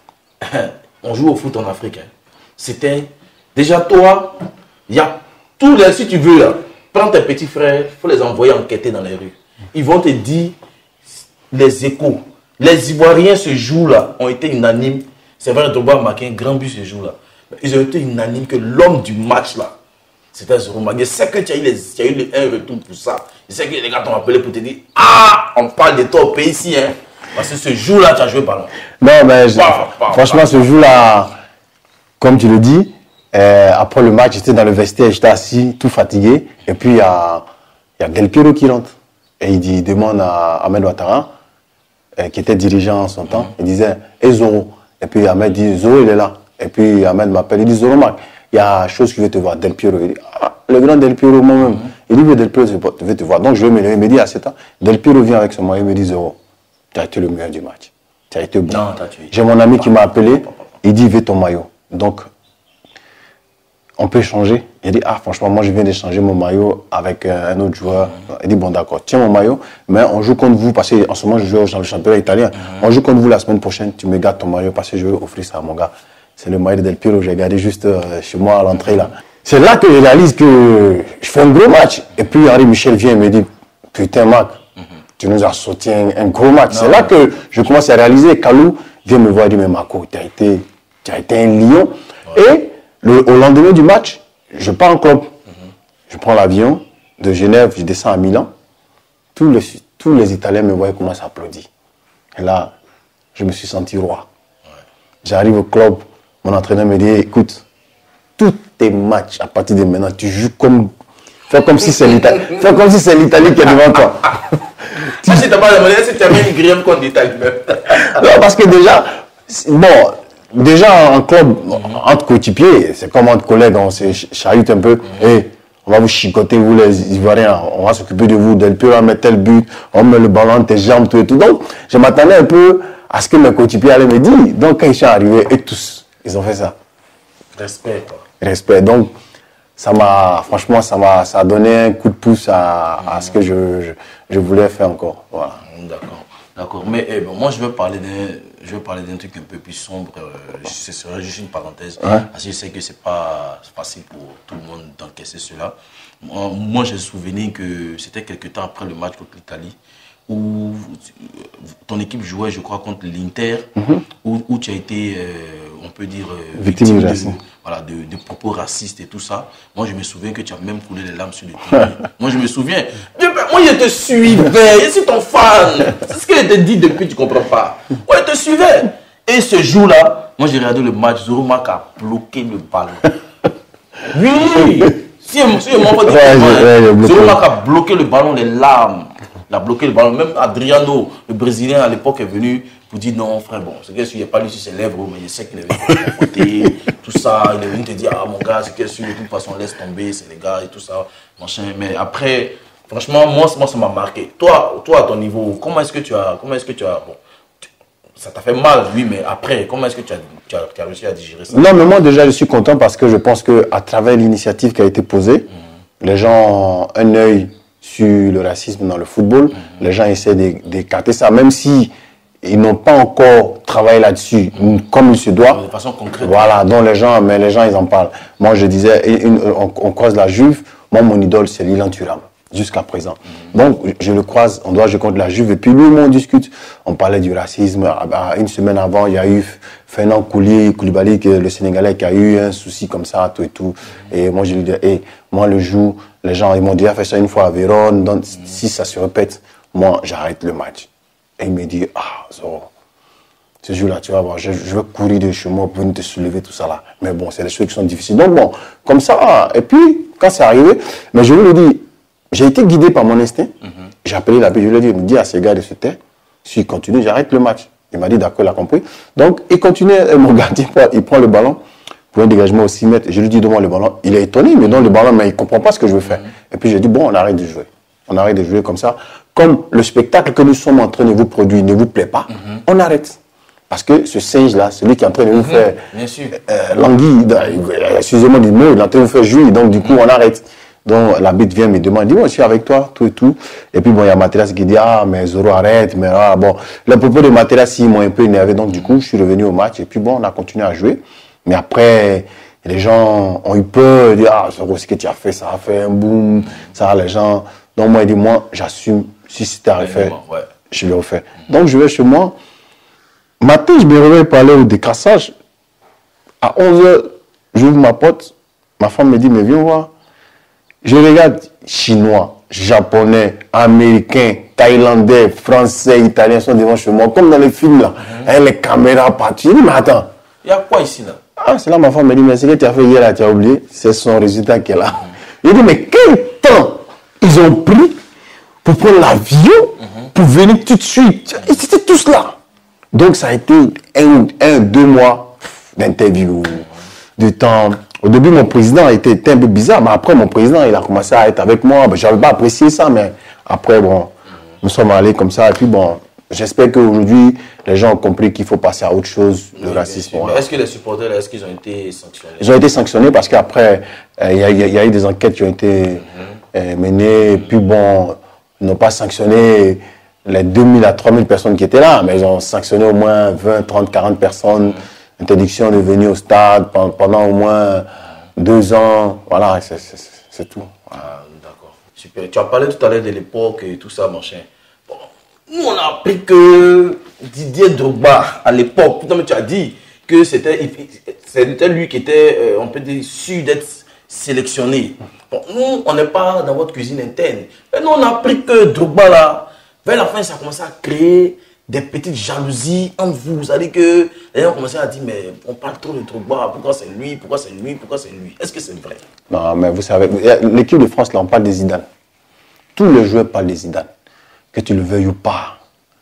Speaker 1: on joue au foot en Afrique. Hein. C'était déjà toi, il y a tous les, si tu veux là, prends tes petits frères, il faut les envoyer enquêter dans les rues. Ils vont te dire les échos. Les Ivoiriens ce jour-là ont été unanimes. C'est vrai, Drogba a marqué un grand but ce jour-là. Ils ont été unanimes que l'homme du match là, c'était Zoroma. Je sais que tu as eu un retour pour ça. Je sais que les gars t'ont appelé pour te dire, ah, on parle de toi au pays ici, hein. Parce que ce jour-là, tu as joué ballon.
Speaker 2: Non, mais franchement, ce jour-là, comme tu le dis, après le match, j'étais dans le vestiaire, j'étais assis, tout fatigué. Et puis, il y a Del Piero qui rentre. Et il demande à Ahmed Ouattara, qui était dirigeant en son temps, il disait, et Zoro. Et puis, Ahmed dit, Zoro, il est là. Et puis, Ahmed m'appelle, il dit, Zoro, Marc, il y a chose qui veut te voir, Del Piero. Il dit, ah, le grand Del Piero, moi-même. Il dit, mais Del Piero veut te voir. Donc, je vais me lever, il me dit, à 7 ans, Del Piero vient avec son maillot, il me dit, Zoro. Tu as été le meilleur du match. Tu as été bon. J'ai mon ami qui m'a appelé. Il dit, veux ton maillot. Donc, on peut changer. Il dit, ah, franchement, moi, je viens d'échanger mon maillot avec un autre joueur. Il dit, bon, d'accord, tiens mon maillot, mais on joue contre vous, parce qu'en ce moment, je joue dans le championnat italien. On joue contre vous la semaine prochaine. Tu me gardes ton maillot parce que je veux offrir ça à mon gars. C'est le maillot de Del Piero, j'ai gardé juste chez moi à l'entrée, là. C'est là que je réalise que je fais un gros match. Et puis, Henri Michel vient et me dit, putain, Marc, tu nous as sorti un gros match. C'est là que je commence à réaliser. Kalou vient me voir et dit, mais Marco, tu as été un lion. Ouais. Et au lendemain du match, je pars en club. Je prends l'avion de Genève, je descends à Milan. Tous les Italiens me voient et commencent à applaudir. Et là, je me suis senti roi. Ouais. J'arrive au club, mon entraîneur me dit, écoute, tous tes matchs, à partir de maintenant, tu joues comme... Fais comme si c'est l'Italie. Fais comme si c'est l'Italie qui est devant toi.
Speaker 1: Si tu n'as pas demandé si tu avais une grève contre l'Italie même.
Speaker 2: Non, parce que déjà en club, entre coéquipiers, c'est comme entre collègues, on se chahute un peu. Et on va vous chicoter, vous les Ivoiriens, on va s'occuper de vous. Del Piero va mettre tel but, on met le ballon dans tes jambes, tout et tout. Donc, je m'attendais un peu à ce que mes coéquipiers allaient me dire. Donc, quand ils sont arrivés, et tous, ils ont fait ça.
Speaker 1: Respect, quoi.
Speaker 2: Respect. Donc, franchement, ça a donné un coup de pouce à ce que je voulais faire encore. Voilà.
Speaker 1: D'accord. Mais bon, moi, je veux parler d'un truc un peu plus sombre. Ce serait juste une parenthèse. Ouais. Parce que je sais que c'est pas facile pour tout le monde d'encaisser cela. Moi, j'ai souvenir que c'était quelque temps après le match contre l'Italie, où ton équipe jouait, je crois, contre l'Inter, où tu as été, on peut dire, victime de propos racistes et tout ça. Moi, je me souviens que tu as même coulé les larmes sur le terrain. Moi, je me souviens. Moi, je te suivais. Je suis ton fan. C'est ce qu'elle te dit depuis, tu ne comprends pas. Moi, je te suivais. Et ce jour-là, moi, j'ai regardé le match. Zoro Mak a bloqué le ballon. Oui. Si Zoro Mak a bloqué le ballon, les larmes. Il a bloqué le ballon. Même Adriano, le Brésilien à l'époque, est venu pour dire non, frère, bon, c'est que je n'ai pas lu sur ses lèvres, mais je sais qu'il est venu confronter, tout ça. Il est venu te dire, ah mon gars, c'est que de toute façon, laisse tomber, c'est les gars et tout ça, machin. Mais après, franchement, moi ça m'a marqué. Toi, à ton niveau, comment est-ce que tu as, bon, ça t'a fait mal, oui, mais après, comment est-ce que tu as réussi à digérer ça?
Speaker 2: Non, mais moi déjà, je suis content parce que je pense qu'à travers l'initiative qui a été posée, les gens ont un œil sur le racisme dans le football. Les gens essaient d'écarter ça, même si ils n'ont pas encore travaillé là-dessus comme il se doit.
Speaker 1: De façon concrète.
Speaker 2: Voilà, donc les gens, ils en parlent. Moi, je disais, on croise la Juve. Moi, mon idole, c'est Lilian Thuram, jusqu'à présent. Donc, je le croise, on doit jouer contre la Juve. Et puis, lui, on discute. On parlait du racisme. Une semaine avant, il y a eu Fernand Koulibaly, le Sénégalais, qui a eu un souci comme ça, tout et tout. Et moi, je lui dis, moi, le jour, les gens, ils m'ont déjà fait ça une fois à Vérone. Donc, si ça se répète, moi, j'arrête le match. Et il me dit, Zoro, ce jour-là, tu vas voir, je vais courir de chez moi pour venir te soulever, tout ça là. Mais bon, c'est des choses qui sont difficiles. Donc bon, comme ça, et puis, quand c'est arrivé, mais je lui ai dit, j'ai été guidé par mon instinct. J'ai appelé l'arbitre, je lui ai dit, il me dit à ces gars de se taire. S'il continue, j'arrête le match. Il m'a dit, d'accord, il a compris. Donc, il continue, mon gardien, il prend le ballon pour un dégagement au 6 mètres. Je lui dis, donne-moi le ballon. Il est étonné, mais donne le ballon, mais il ne comprend pas ce que je veux faire. Et puis, j'ai dit, bon, on arrête de jouer. On arrête de jouer comme ça. Comme le spectacle que nous sommes en train de vous produire ne vous plaît pas, on arrête. Parce que ce singe-là, celui qui est en train de vous faire languir, excusez-moi du mot, il est en train de vous faire jouir, donc du coup, on arrête. Donc, l'arbitre vient me demander, dis-moi, je suis avec toi, tout et tout. Et puis, bon, il y a Materas qui dit, mais Zoro, arrête, mais bon. Le propos de Materas, ils m'ont un peu énervé, donc du coup, je suis revenu au match, et puis bon, on a continué à jouer. Mais après, les gens ont eu peur, ils disent, Zoro, ce que tu as fait, ça a fait un boom, ça, les gens. Donc, moi, il dit, moi, j'assume, si c'était à refaire, je le refais. Donc, je vais chez moi. Matin, je me réveille pour aller au décrassage. À 11h, j'ouvre ma porte. Ma femme me dit, mais viens voir. Je regarde Chinois, Japonais, Américains, Thaïlandais, Français, Italiens sont devant chez moi, comme dans les films là. Et les caméras partout. Je dis, mais attends.
Speaker 1: Il y a quoi ici là?
Speaker 2: C'est là ma femme me dit, mais ce que tu as fait hier là, tu as oublié. C'est son résultat qui est là. Je dis, mais quel temps ils ont pris pour prendre l'avion, pour venir tout de suite. Ils étaient tous là. Donc, ça a été 2 mois d'interview, de temps. Au début, mon président était un peu bizarre, mais après, mon président, il a commencé à être avec moi. Je n'avais pas apprécié ça, mais après, bon, nous sommes allés comme ça. Et puis, bon, j'espère qu'aujourd'hui, les gens ont compris qu'il faut passer à autre chose, le racisme.
Speaker 1: Est-ce que les supporters, est-ce qu'ils ont été sanctionnés?
Speaker 2: Ils ont été sanctionnés parce qu'après, il y a eu des enquêtes qui ont été menées. Et puis, bon, ils n'ont pas sanctionné les 2000 à 3000 personnes qui étaient là, mais ils ont sanctionné au moins 20, 30, 40 personnes. Interdiction de venir au stade pendant au moins 2 ans. Voilà, c'est tout.
Speaker 1: D'accord. Super. Tu as parlé tout à l'heure de l'époque et tout ça, machin. Bon, nous, on a appris que Didier Drogba, à l'époque, tu as dit que c'était lui qui était, on peut dire, sûr d'être sélectionné. Bon, nous, on n'est pas dans votre cuisine interne. Mais nous, on a appris que Drogba, là, vers la fin, ça a commencé à créer des petites jalousies entre vous. Vous savez que les gens ont commencé à dire, mais on parle trop de Drogba, pourquoi c'est lui, pourquoi c'est lui, pourquoi c'est lui? Est-ce que c'est vrai?
Speaker 2: Non, mais vous savez, l'équipe de France, là, on parle des Zidane. Tous les joueurs parlent des Zidane. Que tu le veuilles ou pas,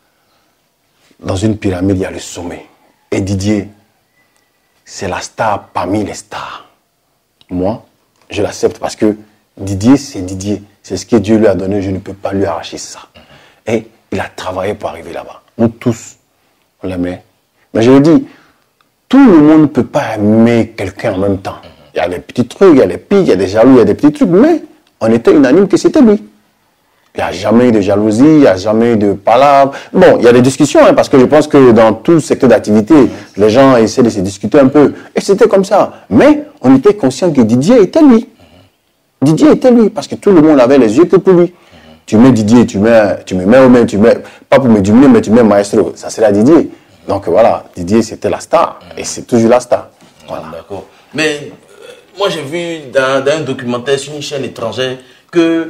Speaker 2: dans une pyramide, il y a le sommet. Et Didier, c'est la star parmi les stars. Moi, je l'accepte parce que Didier, c'est Didier. C'est ce que Dieu lui a donné, je ne peux pas lui arracher ça. Et il a travaillé pour arriver là-bas. Nous tous, on l'aimait. Mais je le dis, tout le monde ne peut pas aimer quelqu'un en même temps. Il y a des petits trucs, il y a des pics, il y a des jaloux, il y a des petits trucs, mais on était unanime que c'était lui. Il n'y a jamais eu de jalousie, il n'y a jamais eu de palabres. Bon, il y a des discussions, parce que je pense que dans tout secteur d'activité, les gens essaient de se discuter un peu. Et c'était comme ça. Mais on était conscient que Didier était lui. Didier était lui, parce que tout le monde avait les yeux que pour lui. Tu mets Didier, tu me mets au même, pas pour me diminuer, mais tu mets Maestro, ça sera Didier. Donc voilà, Didier c'était la star, et c'est toujours la star. Voilà.
Speaker 1: D'accord. Mais moi j'ai vu dans un documentaire sur une chaîne étrangère que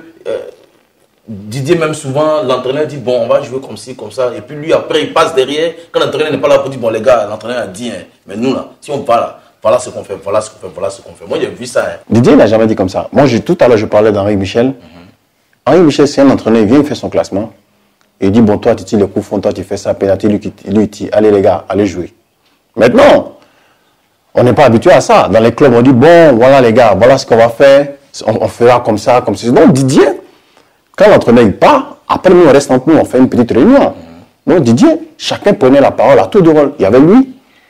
Speaker 1: Didier même souvent, l'entraîneur dit bon on va jouer comme ci, comme ça, et puis lui après il passe derrière, quand l'entraîneur n'est pas là pour dire bon les gars, l'entraîneur a dit, hein, mais nous là, si on va là, voilà ce qu'on fait, voilà ce qu'on fait, voilà ce qu'on fait. Moi j'ai vu ça. Hein.
Speaker 2: Didier n'a jamais dit comme ça. Moi tout à l'heure je parlais d'Henri Michel. Henri Michel c'est un entraîneur, il vient, il fait son classement, et il dit bon toi tu tires le coup fond, toi tu fais ça, pénalty, lui il tire, allez les gars, allez jouer. Maintenant, on n'est pas habitué à ça. Dans les clubs, on dit, bon, voilà les gars, voilà ce qu'on va faire. On fera comme ça, comme ça. Donc Didier, quand l'entraîneur il part, après nous, on reste entre nous, on fait une petite réunion. Donc Didier, chacun prenait la parole à tour de rôle. Il y avait lui.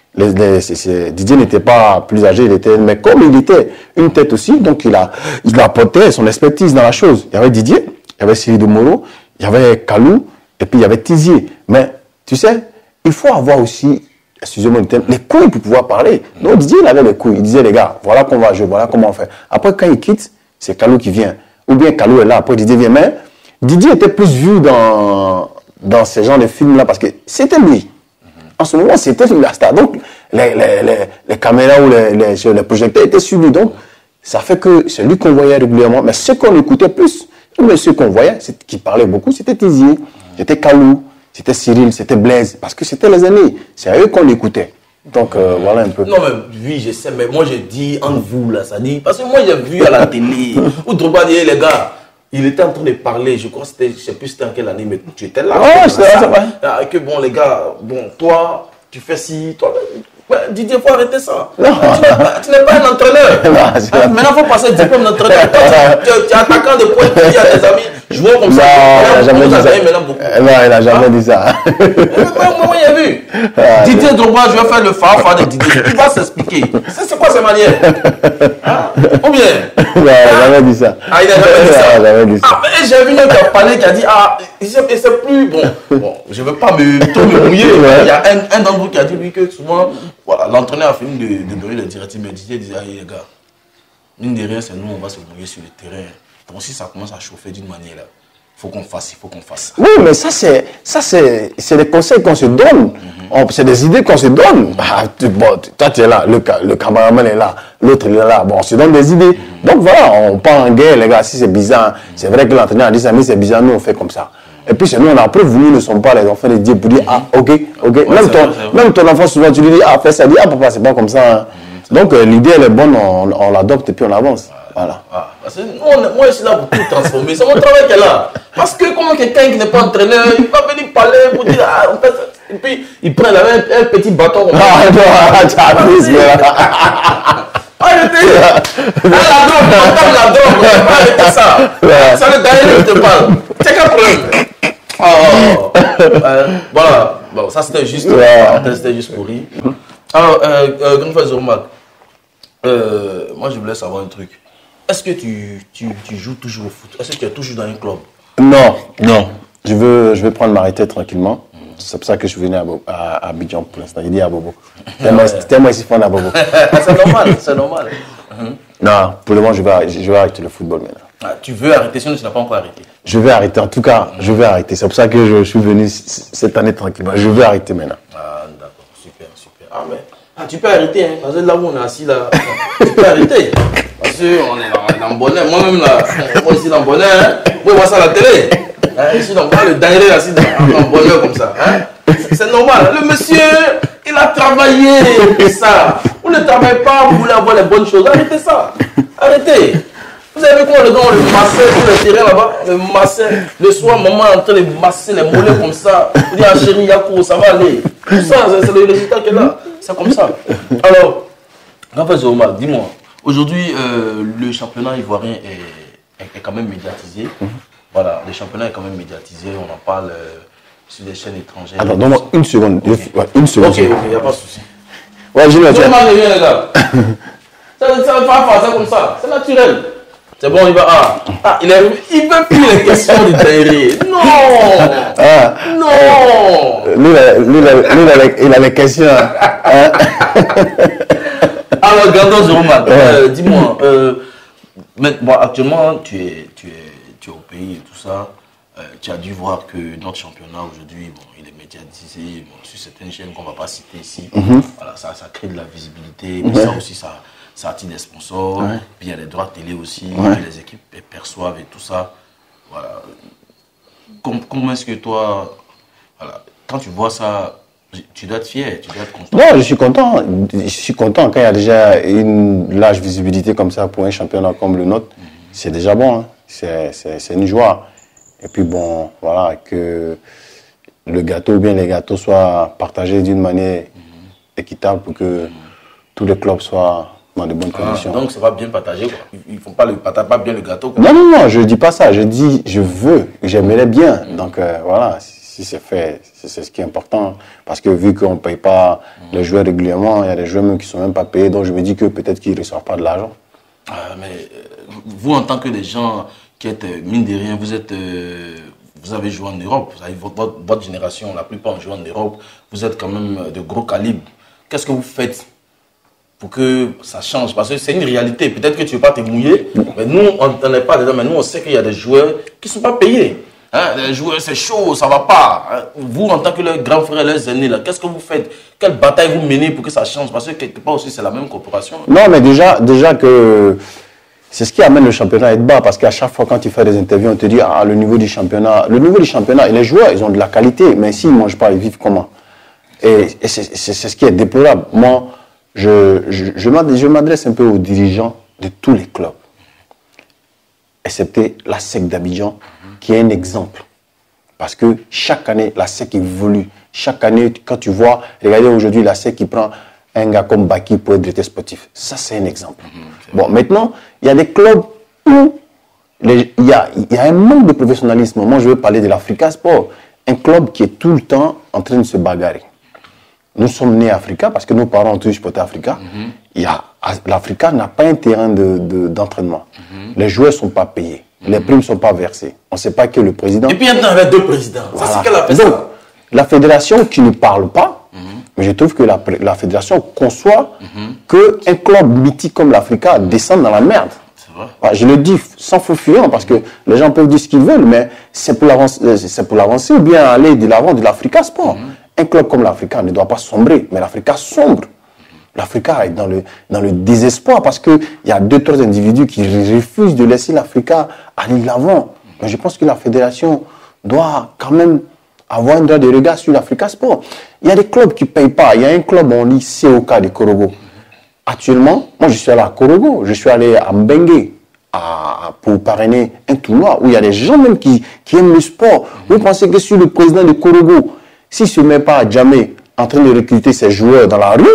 Speaker 2: Didier n'était pas plus âgé, mais comme il était une tête aussi, donc il apportait son expertise dans la chose. Il y avait Didier, il y avait Cyril de Moro, il y avait Kalou, et puis il y avait Tizier. Mais tu sais, il faut avoir aussi... excusez-moi le terme, les couilles pour pouvoir parler. Donc Didier, il avait les couilles. Il disait, les gars, voilà comment on va jouer, voilà comment on fait. Après, quand il quitte, c'est Kalou qui vient. Ou bien Kalou est là, après Didier vient. Mais Didier était plus vu dans ces genres de films-là parce que c'était lui. En ce moment, c'était la star. Donc, les caméras ou les projecteurs étaient sur lui. Donc, ça fait que c'est lui qu'on voyait régulièrement. Mais ceux qu'on écoutait plus, mais ceux qu'on voyait, qui parlaient beaucoup, c'était Tizier, c'était Kalou. C'était Cyril, c'était Blaise, parce que c'était les aînés. C'est à eux qu'on écoutait. Donc voilà un peu.
Speaker 1: Non mais oui, je sais, mais moi je dis entre vous là, ça dit. Parce que moi j'ai vu à la télé, où Drogba disait les gars, il était en train de parler, je crois que c'était, je sais plus c'était en quelle année, mais tu étais là.
Speaker 2: Oh, c'était là,
Speaker 1: que bon les gars, bon toi, tu fais ci, toi, Didier, il faut arrêter ça. Tu n'es pas un entraîneur. Maintenant, il faut passer le diplôme d'entraîneur. Tu es attaquant de points, tu dis à tes amis, jouons comme ça.
Speaker 2: Non, il n'a jamais dit ça. Non, il n'a jamais dit ça.
Speaker 1: Moi, il a vu. Didier Drogba, je vais faire le phare de Didier. Il va s'expliquer. C'est quoi ces manières? Ou bien?
Speaker 2: Non, il n'a jamais dit ça.
Speaker 1: Ah, il n'a jamais dit ça.
Speaker 2: Il n'a jamais dit ça.
Speaker 1: Ah, mais j'ai vu un qui a parlé, qui a dit, ah, c'est plus bon. Bon, je ne veux pas me mouiller. Il y a un d'entre vous qui a dit, lui, que souvent, voilà, l'entraîneur a fini de donner le directif, mais Didier disait, ah, les gars, mine de rien, c'est nous, on va se mouiller sur le terrain. Donc si ça commence à chauffer d'une manière, là, il faut qu'on fasse.
Speaker 2: Oui, mais ça, c'est des conseils qu'on se donne. C'est des idées qu'on se donne. Ah, bon, toi, tu es là, le cameraman est là, l'autre il est là. Bon, on se donne des idées. Donc voilà, on part en guerre, les gars, si c'est bizarre. C'est vrai que l'entraîneur a dit ça, mais c'est bizarre, nous on fait comme ça. Et puis, chez nous, on a preuve, nous ne sommes pas les enfants de Dieu pour dire, ah, ok. Ouais, même ton enfant, souvent, tu lui dis, ah, fais ça, il dit, ah, papa, c'est pas comme ça. Hein. Donc, l'idée, elle est bonne, on l'adopte et puis on avance. Voilà.
Speaker 1: Ah, parce que moi, je suis là pour tout transformer. C'est mon travail qui est là. Parce que, comment quelqu'un qui n'est pas entraîneur, il va venir parler pour dire, ah, on fait ça. Et puis, il prend un petit bâton.
Speaker 2: Ah, non, tu as pris,
Speaker 1: arrêtez! La drogue, arrêtez ça! Ça le dernier qui te parle. C'est qu'un problème. Voilà, bon, ça c'était juste pour rire. Alors, grand frère Zoromak, moi je voulais savoir un truc. Est-ce que tu joues toujours au foot? Est-ce que tu es toujours dans un club?
Speaker 2: Non. Je vais prendre ma retraite tranquillement. C'est pour ça que je suis venu à Abidjan pour l'instant. Il dit à Bobo. Tellement ici fond à Bobo.
Speaker 1: C'est normal.
Speaker 2: Non, pour le moment, je vais arrêter le football maintenant.
Speaker 1: Ah, tu veux arrêter, sinon tu n'as pas encore arrêté.
Speaker 2: Je vais arrêter, en tout cas, je vais arrêter. C'est pour ça que je suis venu cette année tranquillement. Je vais arrêter maintenant.
Speaker 1: Ah, d'accord, super. Ah, mais tu peux arrêter, hein, parce que là où on est assis, là, tu peux arrêter. Parce qu'on est dans le bonheur. Moi-même, là, moi ici dans le bonheur, hein, moi, je vois ça à la télé. Ici, donc, le dingue assis dans le bonheur comme ça. Hein. C'est normal. Le monsieur, il a travaillé pour ça. Vous ne travaillez pas, vous voulez avoir les bonnes choses. Arrêtez ça. Arrêtez. Vous avez vu comment le gars, on le massait sur le terrain là-bas, le massait. Le soir, maman est en train de masser les mollets comme ça. Il dit, ah chérie, Yako, ça va aller. Tout ça, c'est le résultat qu'il a. C'est comme ça. Alors, Raphaël Zoromak, dis-moi, aujourd'hui, le championnat ivoirien est quand même médiatisé. Voilà, le championnat est quand même médiatisé. On en parle sur des chaînes étrangères.
Speaker 2: Attends, donne-moi une seconde. Une seconde.
Speaker 1: Ok, il n'y a pas de souci.
Speaker 2: Ouais, je vais le
Speaker 1: faire. Les gars. Ça va pas faire ça comme ça. C'est naturel. C'est bon, il va. Il veut plus les questions de Daïré. Non. Non.
Speaker 2: Lui, il a les questions.
Speaker 1: Alors, gardons Zoromak. Dis-moi, Mais bon, actuellement, tu es au pays et tout ça. Tu as dû voir que notre championnat aujourd'hui, bon, il est médiatisé sur certaines chaînes qu'on ne va pas citer ici. Voilà, ça crée de la visibilité. Mais ça aussi, ça attire des sponsors. Puis il y a les droits de télé aussi. Que les équipes perçoivent et tout ça. Voilà. Comment est-ce que toi, voilà, quand tu vois ça, tu dois être fier, tu dois être content?
Speaker 2: Non, je suis content. Je suis content quand il y a déjà une large visibilité comme ça pour un championnat comme le nôtre. C'est déjà bon. Hein. C'est une joie. Et puis bon, voilà, que le gâteau ou bien les gâteaux soient partagés d'une manière équitable pour que tous les clubs soient dans de bonnes conditions.
Speaker 1: Donc ça va bien partager, quoi. Ils ne font pas pas bien le gâteau, quoi.
Speaker 2: Non, non, non, je ne dis pas ça. Je dis, je veux, j'aimerais bien. Donc voilà, si c'est fait, c'est ce qui est important. Parce que vu qu'on ne paye pas les joueurs régulièrement, il y a des joueurs même qui ne sont même pas payés. Donc je me dis que peut-être qu'ils ne reçoivent pas de l'argent.
Speaker 1: Mais vous, en tant que des gens qui êtes, mine de rien, vous avez joué en Europe. Vous avez, votre génération, la plupart ont joué en Europe. Vous êtes quand même de gros calibre. Qu'est-ce que vous faites pour que ça change? Parce que c'est une réalité. Peut-être que tu ne veux pas te mouiller, mais nous, on n'est pas dedans. Mais nous, on sait qu'il y a des joueurs qui ne sont pas payés. Hein? Les joueurs, c'est chaud, ça ne va pas. Hein? Vous, en tant que leurs grands frères, leurs aînés, qu'est-ce que vous faites? Quelle bataille vous menez pour que ça change? Parce que quelque part aussi, c'est la même corporation.
Speaker 2: Non, mais déjà que c'est ce qui amène le championnat à être bas. Parce qu'à chaque fois, quand tu fais des interviews, on te dit, ah, le niveau du championnat, et les joueurs, ils ont de la qualité. Mais s'ils ne mangent pas, ils vivent comment? Et c'est ce qui est déplorable. Moi, je m'adresse un peu aux dirigeants de tous les clubs, excepté la SEC d'Abidjan, qui est un exemple. Parce que chaque année, la SEC évolue. Chaque année, quand tu vois, regardez aujourd'hui la SEC qui prend un gars comme Baki pour être directeur sportif. Ça, c'est un exemple. Bon, maintenant, il y a des clubs où il y a un manque de professionnalisme. Moi, je veux parler de l'Africa Sport. Un club qui est tout le temps en train de se bagarrer. Nous sommes nés à Africa parce que nos parents ont tous supporté Africa. L'Africa n'a pas un terrain d'entraînement. Les joueurs ne sont pas payés. Les primes ne sont pas versées. On ne sait pas qui est le président.
Speaker 1: Et puis il y a deux présidents.
Speaker 2: Voilà.
Speaker 1: Ça, c'est qu'elle a fait
Speaker 2: donc,
Speaker 1: ça.
Speaker 2: la fédération qui ne parle pas, mais je trouve que la fédération conçoit qu'un club mythique comme l'Africa descende dans la merde. Voilà, je le dis sans faux fuyant parce que les gens peuvent dire ce qu'ils veulent, mais c'est pour l'avancer ou bien aller de l'avant de l'Africa Sport. Un club comme l'Africa ne doit pas sombrer, mais l'Africa sombre. L'Africa est dans le désespoir parce qu'il y a 2-3 individus qui refusent de laisser l'Africa aller de l'avant. Mais je pense que la fédération doit quand même avoir un droit de regard sur l'Africa Sport. Il y a des clubs qui ne payent pas. Il y a un club, on lit COK de Korogo. Actuellement, moi je suis allé à Korogo, je suis allé à Mbengue pour parrainer un tournoi où il y a des gens même qui aiment le sport. Vous pensez que si le président de Korogo, s'il ne se met pas à jamais en train de recruter ses joueurs dans la rue,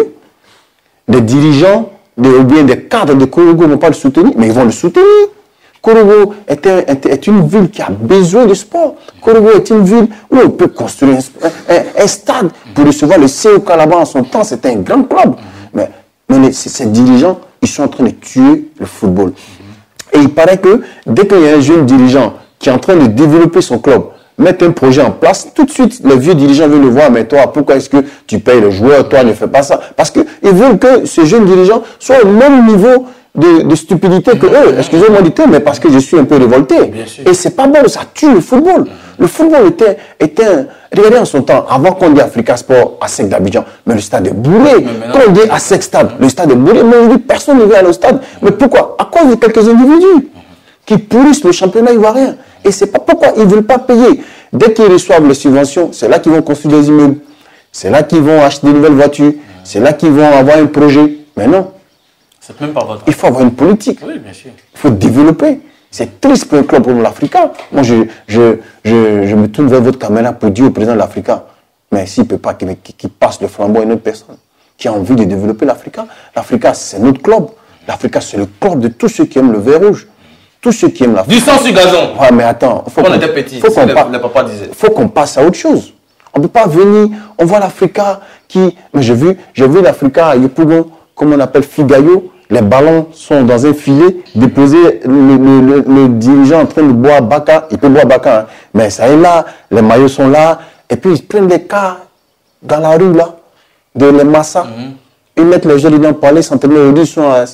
Speaker 2: des dirigeants ou bien des cadres de Korogo ne vont pas le soutenir, mais ils vont le soutenir. Korogo est une ville qui a besoin de sport. Korogo est une ville où on peut construire un stade pour recevoir le COK là-bas en son temps. C'était un grand club. Mais ces dirigeants, ils sont en train de tuer le football. Et il paraît que dès qu'il y a un jeune dirigeant qui est en train de développer son club, mettre un projet en place, tout de suite, les vieux dirigeants veulent le voir. Mais toi, pourquoi est-ce que tu payes le joueur? Toi, ne fais pas ça. Parce qu'ils veulent que ce jeune dirigeant soit au même niveau de stupidité que eux. Excusez-moi du terme, mais parce que je suis un peu révolté. Et c'est pas bon, ça tue le football. Le football était regardez en son temps, avant qu'on dise Africa Sport à SEC d'Abidjan, mais le stade est bourré. Quand on dit à SEC Stade, le stade est bourré. Mais aujourd'hui, personne ne veut aller au stade. Mais pourquoi? À cause de quelques individus qui pourrissent le championnat ivoirien. Et c'est pas pourquoi ils ne veulent pas payer. Dès qu'ils reçoivent les subventions, c'est là qu'ils vont construire des immeubles. C'est là qu'ils vont acheter de nouvelles voitures. C'est là qu'ils vont avoir un projet. Mais non.
Speaker 1: Même pas votre...
Speaker 2: Il faut avoir une politique.
Speaker 1: Oui, bien sûr.
Speaker 2: Il faut développer. C'est triste pour un club comme l'Africa. Moi, je me tourne vers votre caméra pour dire au président de l'Africa, mais s'il ne peut pas qu'il passe le flambeau à une autre personne qui a envie de développer l'Africa. L'Africa, c'est notre club. L'Africa, c'est le club de tous ceux qui aiment le vert rouge. Tous ceux qui aiment l'Africa.
Speaker 1: Du sang sur gazon.
Speaker 2: Ouais, mais attends.
Speaker 1: On était petits, le papa disait.
Speaker 2: Il faut qu'on passe à autre chose. On ne peut pas venir, on voit l'Africa qui... Mais j'ai vu l'Africa à Yopougon, comme on appelle Figayo. Les ballons sont dans un filet, déposés, le dirigeant en train de boire Baka, il peut boire Baka, hein. Mais ça est là, les maillots sont là, et puis ils prennent des cas dans la rue là, de les massas, ils mettent les gens dedans pour aller s'entraîner, aujourd'hui ils sont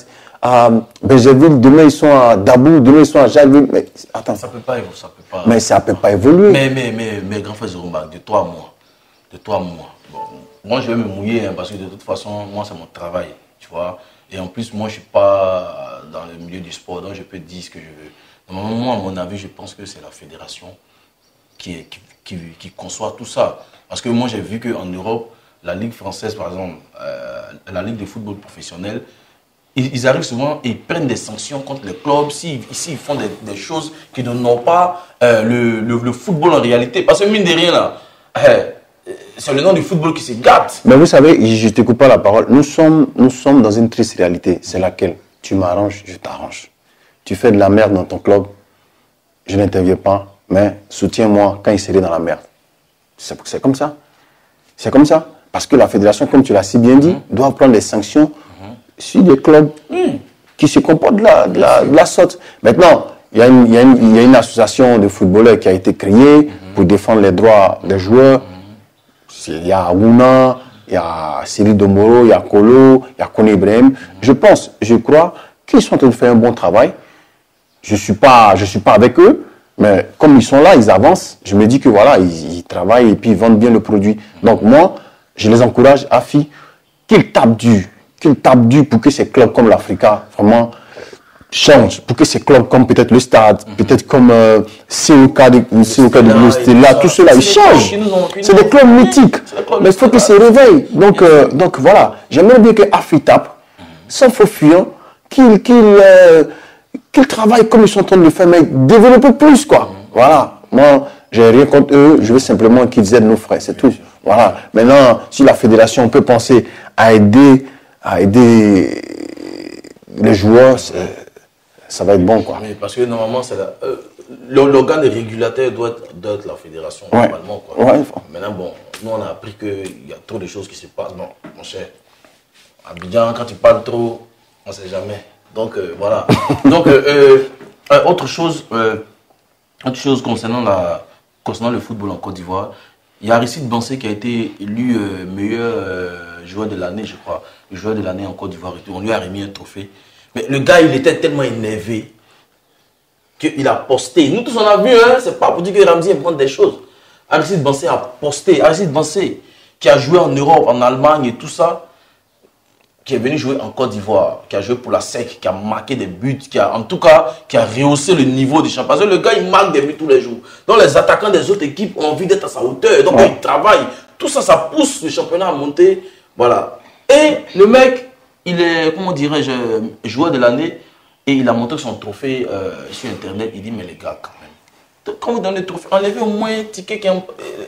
Speaker 2: à Bézéville, demain ils sont à Dabou, demain ils sont à Jalville. Mais attends.
Speaker 1: Ça peut pas évoluer.
Speaker 2: Mais ça peut pas évoluer.
Speaker 1: Mais grand frère Zoromba, de toi à moi. Bon, moi, je vais me mouiller hein, parce que de toute façon, moi, c'est mon travail, tu vois. Et en plus, moi, je suis pas dans le milieu du sport, donc je peux dire ce que je veux. Normalement, moi, à mon avis, je pense que c'est la fédération qui conçoit tout ça. Parce que moi, j'ai vu qu'en Europe, la Ligue française, par exemple, la Ligue de football professionnel, ils arrivent souvent et prennent des sanctions contre les clubs s'ils font des choses qui n'ont pas le football en réalité. Parce que mine de rien, là, c'est le nom du football qui se gâte.
Speaker 2: Mais vous savez, je ne te coupe pas la parole. Nous sommes dans une triste réalité. C'est laquelle? Tu m'arranges, je t'arrange. Tu fais de la merde dans ton club, je n'interviens pas, mais soutiens-moi quand il serait dans la merde. C'est comme ça. C'est comme ça. Parce que la fédération, comme tu l'as si bien dit, doit prendre des sanctions sur des clubs qui se comportent de la sorte. Maintenant, il y a une association de footballeurs qui a été créée pour défendre les droits des joueurs. Il y a Aouna, il y a Cyril Domoro, il y a Kolo, il y a Kone Ibrahim. Je crois qu'ils sont en train de faire un bon travail. Je ne suis pas avec eux, mais comme ils sont là, ils avancent. Je me dis que voilà, ils travaillent et puis ils vendent bien le produit. Donc moi, je les encourage à qu'ils tapent dur pour que ces clubs comme l'Africa vraiment changent, pour que ces clubs comme peut-être le Stade, peut-être comme COK de l'Université, là, tout cela, ils changent. C'est des clubs mythiques, mais il faut qu'ils se réveillent. Donc voilà, j'aimerais bien que Afritap, sans faux fuyant, qu'ils travaillent comme ils sont en train de le faire, mais développer plus, quoi. Voilà, moi, j'ai rien contre eux, je veux simplement qu'ils aident nos frères, c'est tout. Voilà, maintenant, si la fédération peut penser à aider les joueurs, ça va être bon, quoi.
Speaker 1: Oui, parce que normalement, l'organe régulateur doit être la fédération, normalement, quoi.
Speaker 2: Ouais.
Speaker 1: Maintenant, bon, nous, on a appris qu'il y a trop de choses qui se passent. Non, mon cher, Abidjan, quand tu parles trop, on ne sait jamais. Donc, voilà. Donc, autre chose concernant le football en Côte d'Ivoire, il y a Aristide Bansé qui a été élu meilleur joueur de l'année, je crois. Le joueur de l'année en Côte d'Ivoire et tout. On lui a remis un trophée. Mais le gars, il était tellement énervé qu'il a posté. Nous tous, on a vu, hein, c'est pas pour dire que Ramzi invente des choses. Aristide Bansé a posté. Aristide Bansé, qui a joué en Europe, en Allemagne et tout ça, qui est venu jouer en Côte d'Ivoire, qui a joué pour la SEC, qui a marqué des buts, qui a rehaussé le niveau du championnat. Parce que le gars, il marque des buts tous les jours. Donc les attaquants des autres équipes ont envie d'être à sa hauteur. Donc il travaille. Tout ça, ça pousse le championnat à monter. Voilà. Et le mec, il est, comment dirais-je, joueur de l'année. Et il a montré son trophée sur Internet. Il dit, mais les gars, quand même, quand vous donnez le trophée, enlevez au moins l'étiquette qui est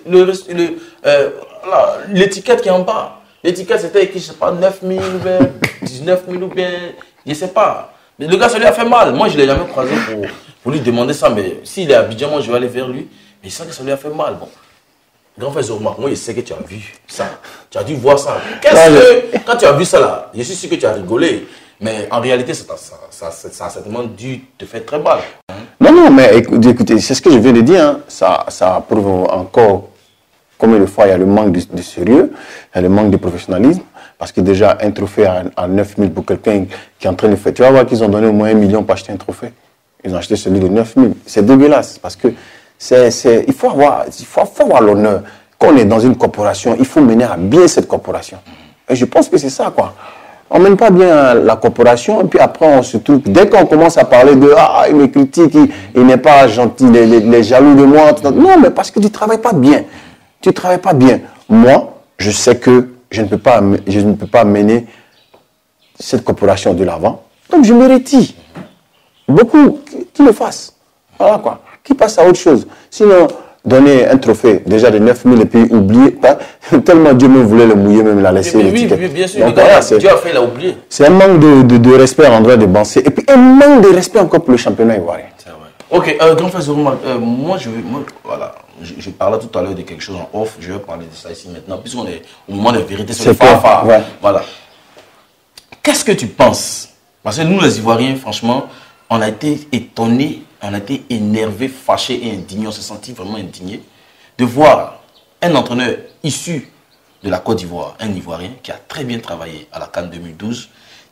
Speaker 1: en bas. L'étiquette, c'était écrit, je ne sais pas, 9 000 ou bien 19 000 ou bien, je ne sais pas. Mais le gars, ça lui a fait mal. Moi, je ne l'ai jamais croisé pour lui demander ça. Mais s'il est à Abidjan, moi, je vais aller vers lui. Mais il sent que ça lui a fait mal. Bon. Grand frère Zorma, moi, je sais que tu as vu ça. Tu as dû voir ça. Quand tu as vu ça, là, je suis sûr que tu as rigolé. Mais en réalité, ça a certainement dû te faire très mal.
Speaker 2: Non, mais écoutez, c'est ce que je viens de dire. Hein. Ça prouve encore combien de fois il y a le manque de sérieux, il y a le manque de professionnalisme. Parce que déjà, un trophée à 9 000 pour quelqu'un qui est en train de faire. Tu vas voir qu'ils ont donné au moins 1 million pour acheter un trophée. Ils ont acheté celui de 9 000. C'est dégueulasse. Parce que il faut avoir l'honneur. Quand on est dans une corporation, il faut mener à bien cette corporation. Et je pense que c'est ça, quoi. On ne mène pas bien la corporation, et puis après, on se trouve. Dès qu'on commence à parler de « Ah, il me critique, il n'est pas gentil, il est jaloux de moi. » Non, mais parce que tu ne travailles pas bien. Tu ne travailles pas bien. Moi, je sais que je ne peux pas mener cette corporation de l'avant. Donc, je me retire. Beaucoup qui le fassent. Voilà, quoi. Qui passe à autre chose. Sinon, donner un trophée déjà de 9 000 et puis oublier, tellement Dieu me voulait le mouiller, même l'a laissé l'étiquette.
Speaker 1: Oui, bien sûr.
Speaker 2: Donc, voilà,
Speaker 1: Dieu a fait, il a oublié.
Speaker 2: C'est un manque de respect à l'endroit de Bansé. Et puis un manque de respect encore pour le championnat ivoirien.
Speaker 1: C'est vrai. Ok, grand frère Zoroma, voilà, je parlais tout à l'heure de quelque chose en off, je vais parler de ça ici maintenant, puisqu'on est au moment de la vérité, c'est le phare.
Speaker 2: Ouais.
Speaker 1: Voilà. Qu'est-ce que tu penses? Parce que nous, les Ivoiriens, franchement, on a été étonnés, on a été énervés, fâchés et indignés, on s'est senti vraiment indignés de voir un entraîneur issu de la Côte d'Ivoire, un Ivoirien qui a très bien travaillé à la CAN 2012,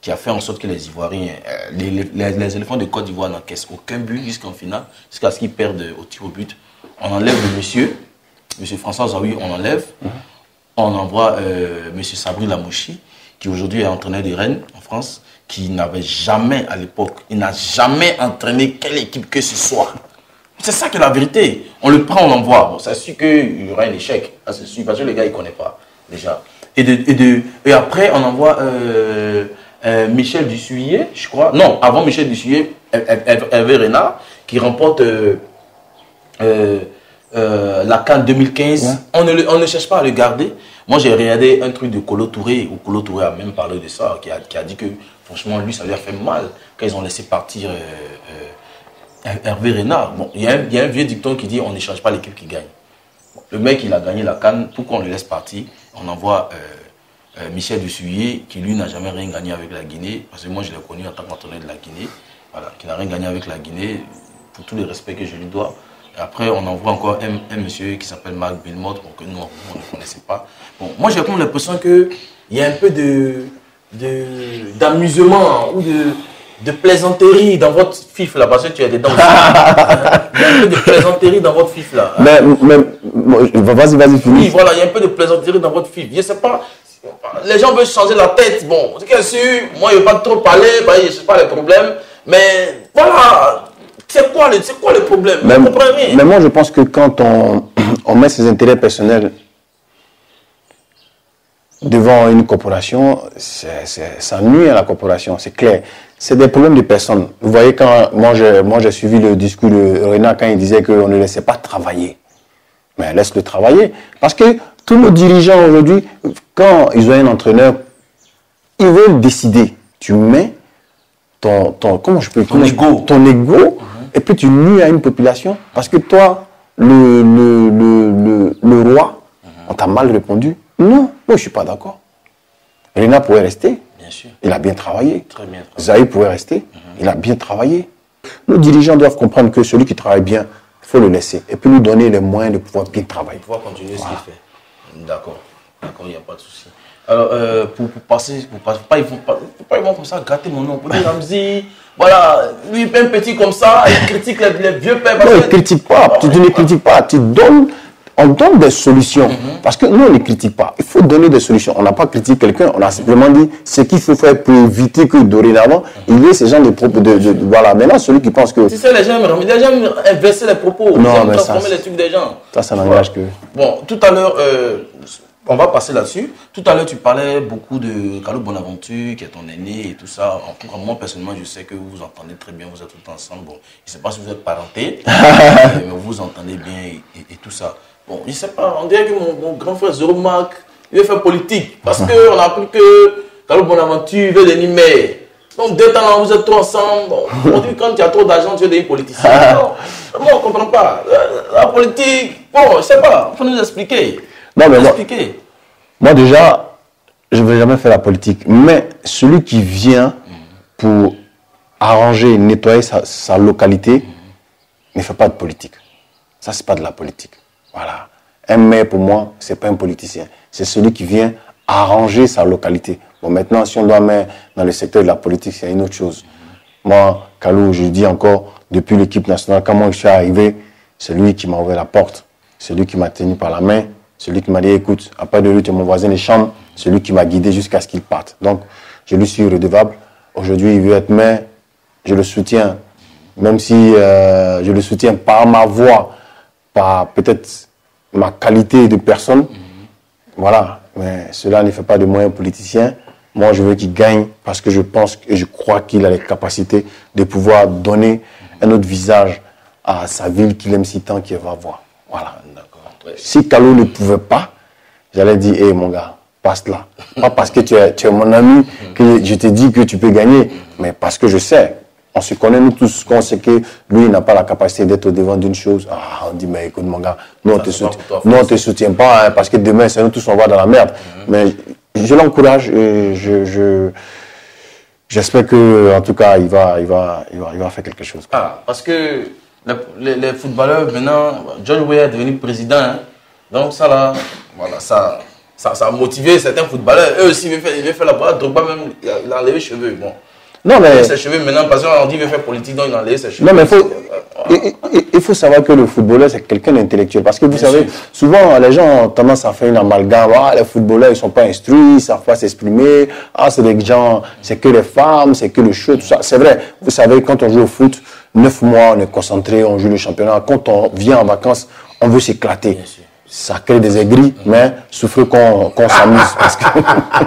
Speaker 1: qui a fait en sorte que les Ivoiriens, les éléphants de Côte d'Ivoire n'encaissent aucun but jusqu'en finale, jusqu'à ce qu'ils perdent au tir au but. On enlève le monsieur François Zawi, on enlève. On envoie monsieur Sabri Lamouchi, qui aujourd'hui est entraîneur de Rennes en France, qui n'avait jamais à l'époque, il n'a jamais entraîné quelle équipe que ce soit. C'est ça que la vérité. On le prend, on l'envoie. Bon, c'est sûr qu'il y aura un échec. C'est sûr, parce que les gars, ils ne connaissent pas déjà. Et après, on envoie Michel Dussuyer, je crois. Non, avant Michel Dussuyer, Hervé Renard, qui remporte la CAN 2015. Ouais. On ne cherche pas à le garder. Moi, j'ai regardé un truc de Kolo Touré, où Kolo Touré a même parlé de ça, qui a dit que, franchement, lui, ça lui a fait mal quand ils ont laissé partir Hervé Renard. Bon, il y a un vieux dicton qui dit on n'échange pas l'équipe qui gagne. Bon, le mec, il a gagné la CAN, pourquoi on le laisse partir? On envoie Michel Dussuyer, qui lui n'a jamais rien gagné avec la Guinée, parce que moi, je l'ai connu en tant qu'entraîneur de la Guinée, voilà, qui n'a rien gagné avec la Guinée, pour tous les respects que je lui dois. Et après, on envoie encore un monsieur qui s'appelle Marc Bilmotte, que nous, on ne connaissait pas. Bon, moi, j'ai comme l'impression qu'il y a un peu d'amusement ou de plaisanterie dans votre fif là, parce que tu as des dents. Il y a un peu de plaisanterie dans votre fif là.
Speaker 2: Mais vas-y, finis.
Speaker 1: Oui, voilà, il y a un peu de plaisanterie dans votre fif. Je ne sais pas, les gens veulent changer la tête. Bon, c'est bien sûr, moi, je ne vais pas trop parler, je ne sais pas les problèmes. Mais voilà, c'est quoi le problème? Je ne comprends rien.
Speaker 2: Mais moi, je pense que quand on met ses intérêts personnels devant une corporation, ça nuit à la corporation, c'est clair. C'est des problèmes de personnes. Vous voyez, quand moi j'ai suivi le discours de Renard quand il disait qu'on ne laissait pas travailler. Mais laisse-le travailler. Parce que tous nos dirigeants aujourd'hui, quand ils ont un entraîneur, ils veulent décider. Tu mets ton ego, et puis tu nuis à une population. Parce que toi, le roi, on t'a mal répondu. Non, moi je ne suis pas d'accord. Renard pourrait rester.
Speaker 1: Bien sûr.
Speaker 2: Il a bien travaillé.
Speaker 1: Très bien travaillé.
Speaker 2: Zaï pourrait rester. Il a bien travaillé. Nos dirigeants doivent comprendre que celui qui travaille bien, il faut le laisser. Et puis lui donner les moyens de pouvoir bien travailler.
Speaker 1: Pouvoir continuer ce qu'il fait. D'accord. D'accord, il n'y a pas de souci. Alors, pour passer, ils vont comme ça gâter mon nom. Pour dire Ramzi, voilà, lui, un petit comme ça, il critique les vieux pères.
Speaker 2: Non, il ne critique pas. Tu ne critiques pas. Tu donnes. On donne des solutions. Parce que nous, on ne critique pas. Il faut donner des solutions. On n'a pas critiqué quelqu'un. On a simplement dit ce qu'il faut faire pour éviter que dorénavant, il y ait ce genre de propos. Voilà. Maintenant, celui qui pense que...
Speaker 1: Tu sais, les gens aiment inverser les propos.
Speaker 2: Non,
Speaker 1: ils aiment
Speaker 2: mais
Speaker 1: transformer les trucs des gens.
Speaker 2: Ça n'engage que...
Speaker 1: Bon, tout à l'heure, on va passer là-dessus. Tout à l'heure, tu parlais beaucoup de Kalou Bonaventure, qui est ton aîné et tout ça. Moi, personnellement, je sais que vous vous entendez très bien. Vous êtes tout ensemble. Bon, je ne sais pas si vous êtes parentés, mais vous vous entendez bien et tout ça. Bon, je ne sais pas, on dirait que mon grand frère Zoro Marc, il veut faire politique. Parce qu'on a appris que Kalou Bonaventure veut devenir maire. Donc, dès temps, vous êtes tous ensemble. Bon, aujourd'hui, quand tu as trop d'argent, tu veux devenir politicien. Non, moi, on ne comprend pas. La politique, bon, je ne sais pas, il faut nous expliquer.
Speaker 2: Non, mais moi, déjà, je ne vais jamais faire la politique. Mais celui qui vient pour arranger, nettoyer sa localité, ne fait pas de politique. Ça, ce n'est pas de la politique. Voilà. Un maire, pour moi, ce n'est pas un politicien. C'est celui qui vient arranger sa localité. Bon, maintenant, si on doit mettre dans le secteur de la politique, c'est une autre chose. Moi, Kalou, je dis encore, depuis l'équipe nationale, quand moi je suis arrivé, c'est lui qui m'a ouvert la porte. C'est lui qui m'a tenu par la main. C'est lui qui m'a dit, écoute, après de lui, tu es mon voisin de chambre. C'est lui qui m'a guidé jusqu'à ce qu'il parte. Donc, je lui suis redevable. Aujourd'hui, il veut être maire. Je le soutiens. Même si je le soutiens par ma voix, par peut-être ma qualité de personne. Voilà. Mais cela ne fait pas de moi un politicien. Moi, je veux qu'il gagne parce que je pense et je crois qu'il a les capacités de pouvoir donner un autre visage à sa ville qu'il aime si tant qu'il va voir. Voilà. Si Kalou ne pouvait pas, j'allais dire, hé mon gars, passe là. Pas parce que tu es mon ami que je te dis que tu peux gagner, mais parce que je sais. On se connaît, nous tous, quand on sait que lui, il n'a pas la capacité d'être au devant d'une chose. Ah, on dit, mais écoute, mon gars, nous, on ne te soutient pas, hein, parce que demain, c'est nous tous, on va dans la merde. Mais je l'encourage et j'espère que, en tout cas, il va faire quelque chose.
Speaker 1: Ah, parce que les footballeurs, maintenant, John Weah est devenu président. Hein. Donc, ça, là, voilà, ça ça a motivé certains footballeurs. Eux aussi, ils veulent faire la parade. Drogba même, il a enlevé les cheveux. Bon.
Speaker 2: Non, mais...
Speaker 1: ses cheveux maintenant, parce qu'on dit qu'il veut faire politique, donc il a enlevé ses cheveux.
Speaker 2: Non, mais il faut savoir que le footballeur, c'est quelqu'un d'intellectuel. Parce que vous savez, souvent, les gens ont tendance à faire une amalgame. Ah, les footballeurs, ils ne sont pas instruits, ils ne savent pas s'exprimer. Ah, c'est des gens, c'est que les femmes, c'est que le show, tout ça. C'est vrai, vous savez, quand on joue au foot, 9 mois, on est concentré, on joue le championnat. Quand on vient en vacances, on veut s'éclater. Ça crée des aigris, mais souffre qu'on s'amuse. Parce que...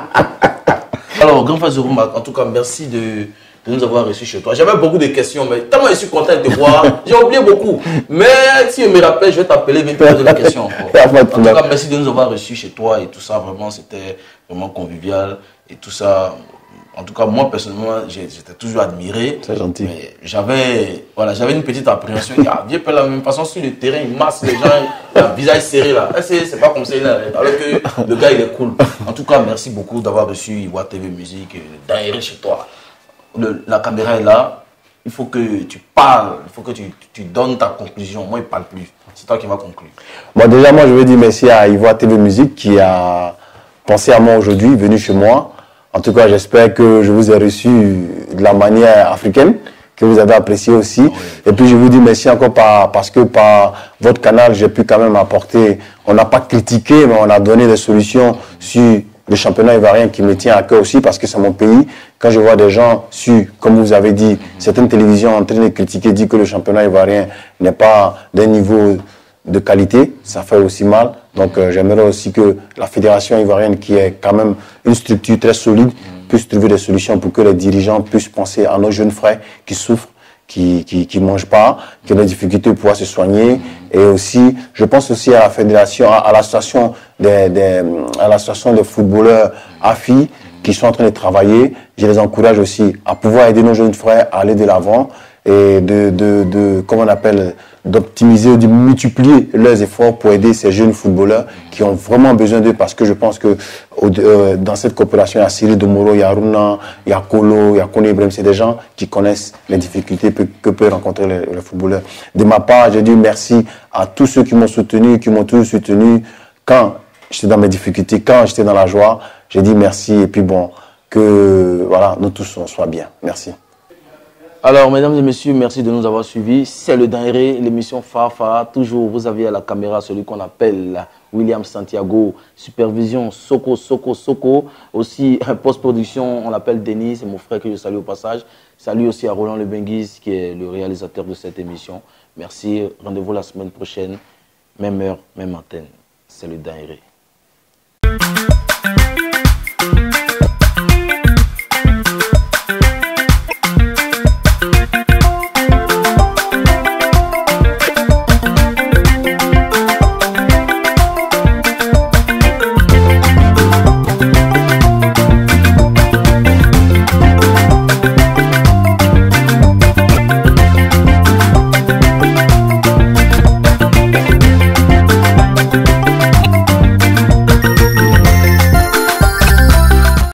Speaker 1: Alors, grand frère Zorouma, en tout cas, merci de nous avoir reçus chez toi. J'avais beaucoup de questions, mais tellement je suis content de te voir, j'ai oublié beaucoup. Mais si je me rappelle, je vais t'appeler, je vais te poser des questions encore. En tout cas, merci de nous avoir reçus chez toi et tout ça. Vraiment, c'était vraiment convivial et tout ça. En tout cas, moi, personnellement, j'étais toujours admiré.
Speaker 2: C'est gentil.
Speaker 1: Mais j'avais une petite appréhension. Vieux père, de la même façon, sur le terrain, il masse les gens, il a un visage serré là. C'est pas comme ça, alors que le gars, il est cool. En tout cas, merci beaucoup d'avoir reçu Ivoire TV Musique, d'arriver chez toi. La caméra est là. Il faut que tu parles, il faut que tu donnes ta conclusion. Moi, il ne parle plus. C'est toi qui vas conclure.
Speaker 2: Bon, déjà, moi, je veux dire merci à Ivoire TV Musique qui a pensé à moi aujourd'hui, venu chez moi. En tout cas, j'espère que je vous ai reçu de la manière africaine, que vous avez apprécié aussi. Oui. Et puis, je vous dis merci encore parce que par votre canal, j'ai pu quand même apporter, on n'a pas critiqué, mais on a donné des solutions sur le championnat ivoirien qui me tient à cœur aussi parce que c'est mon pays. Quand je vois des gens sur, comme vous avez dit, certaines télévisions en train de critiquer, dire que le championnat ivoirien n'est pas d'un niveau de qualité, ça fait aussi mal. Donc j'aimerais aussi que la fédération ivoirienne, qui est quand même une structure très solide, puisse trouver des solutions pour que les dirigeants puissent penser à nos jeunes frères qui souffrent, qui mangent pas, qui ont des difficultés pour pouvoir se soigner. Et aussi, je pense aussi à la fédération, à l'association des footballeurs AFI qui sont en train de travailler. Je les encourage aussi à pouvoir aider nos jeunes frères à aller de l'avant et comment on appelle, d'optimiser ou de multiplier leurs efforts pour aider ces jeunes footballeurs qui ont vraiment besoin d'eux, parce que je pense que dans cette coopération, il y a Cyril Domoro, il y a Runa, il y a Kolo, il y a Kone Ibrahim, c'est des gens qui connaissent les difficultés que peuvent rencontrer les footballeurs. De ma part, je dis merci à tous ceux qui m'ont soutenu, qui m'ont toujours soutenu quand j'étais dans mes difficultés, quand j'étais dans la joie. J'ai dit merci et puis bon, que voilà, nous tous on soit bien. Merci.
Speaker 1: Alors, mesdames et messieurs, merci de nous avoir suivis. C'est le Daéré, l'émission Fafa. Toujours, vous avez à la caméra celui qu'on appelle William Santiago. Supervision, Soko. Aussi, post-production, on l'appelle Denis, c'est mon frère que je salue au passage. Salut aussi à Roland Lebenguis, qui est le réalisateur de cette émission. Merci, rendez-vous la semaine prochaine. Même heure, même antenne. C'est le Daéré.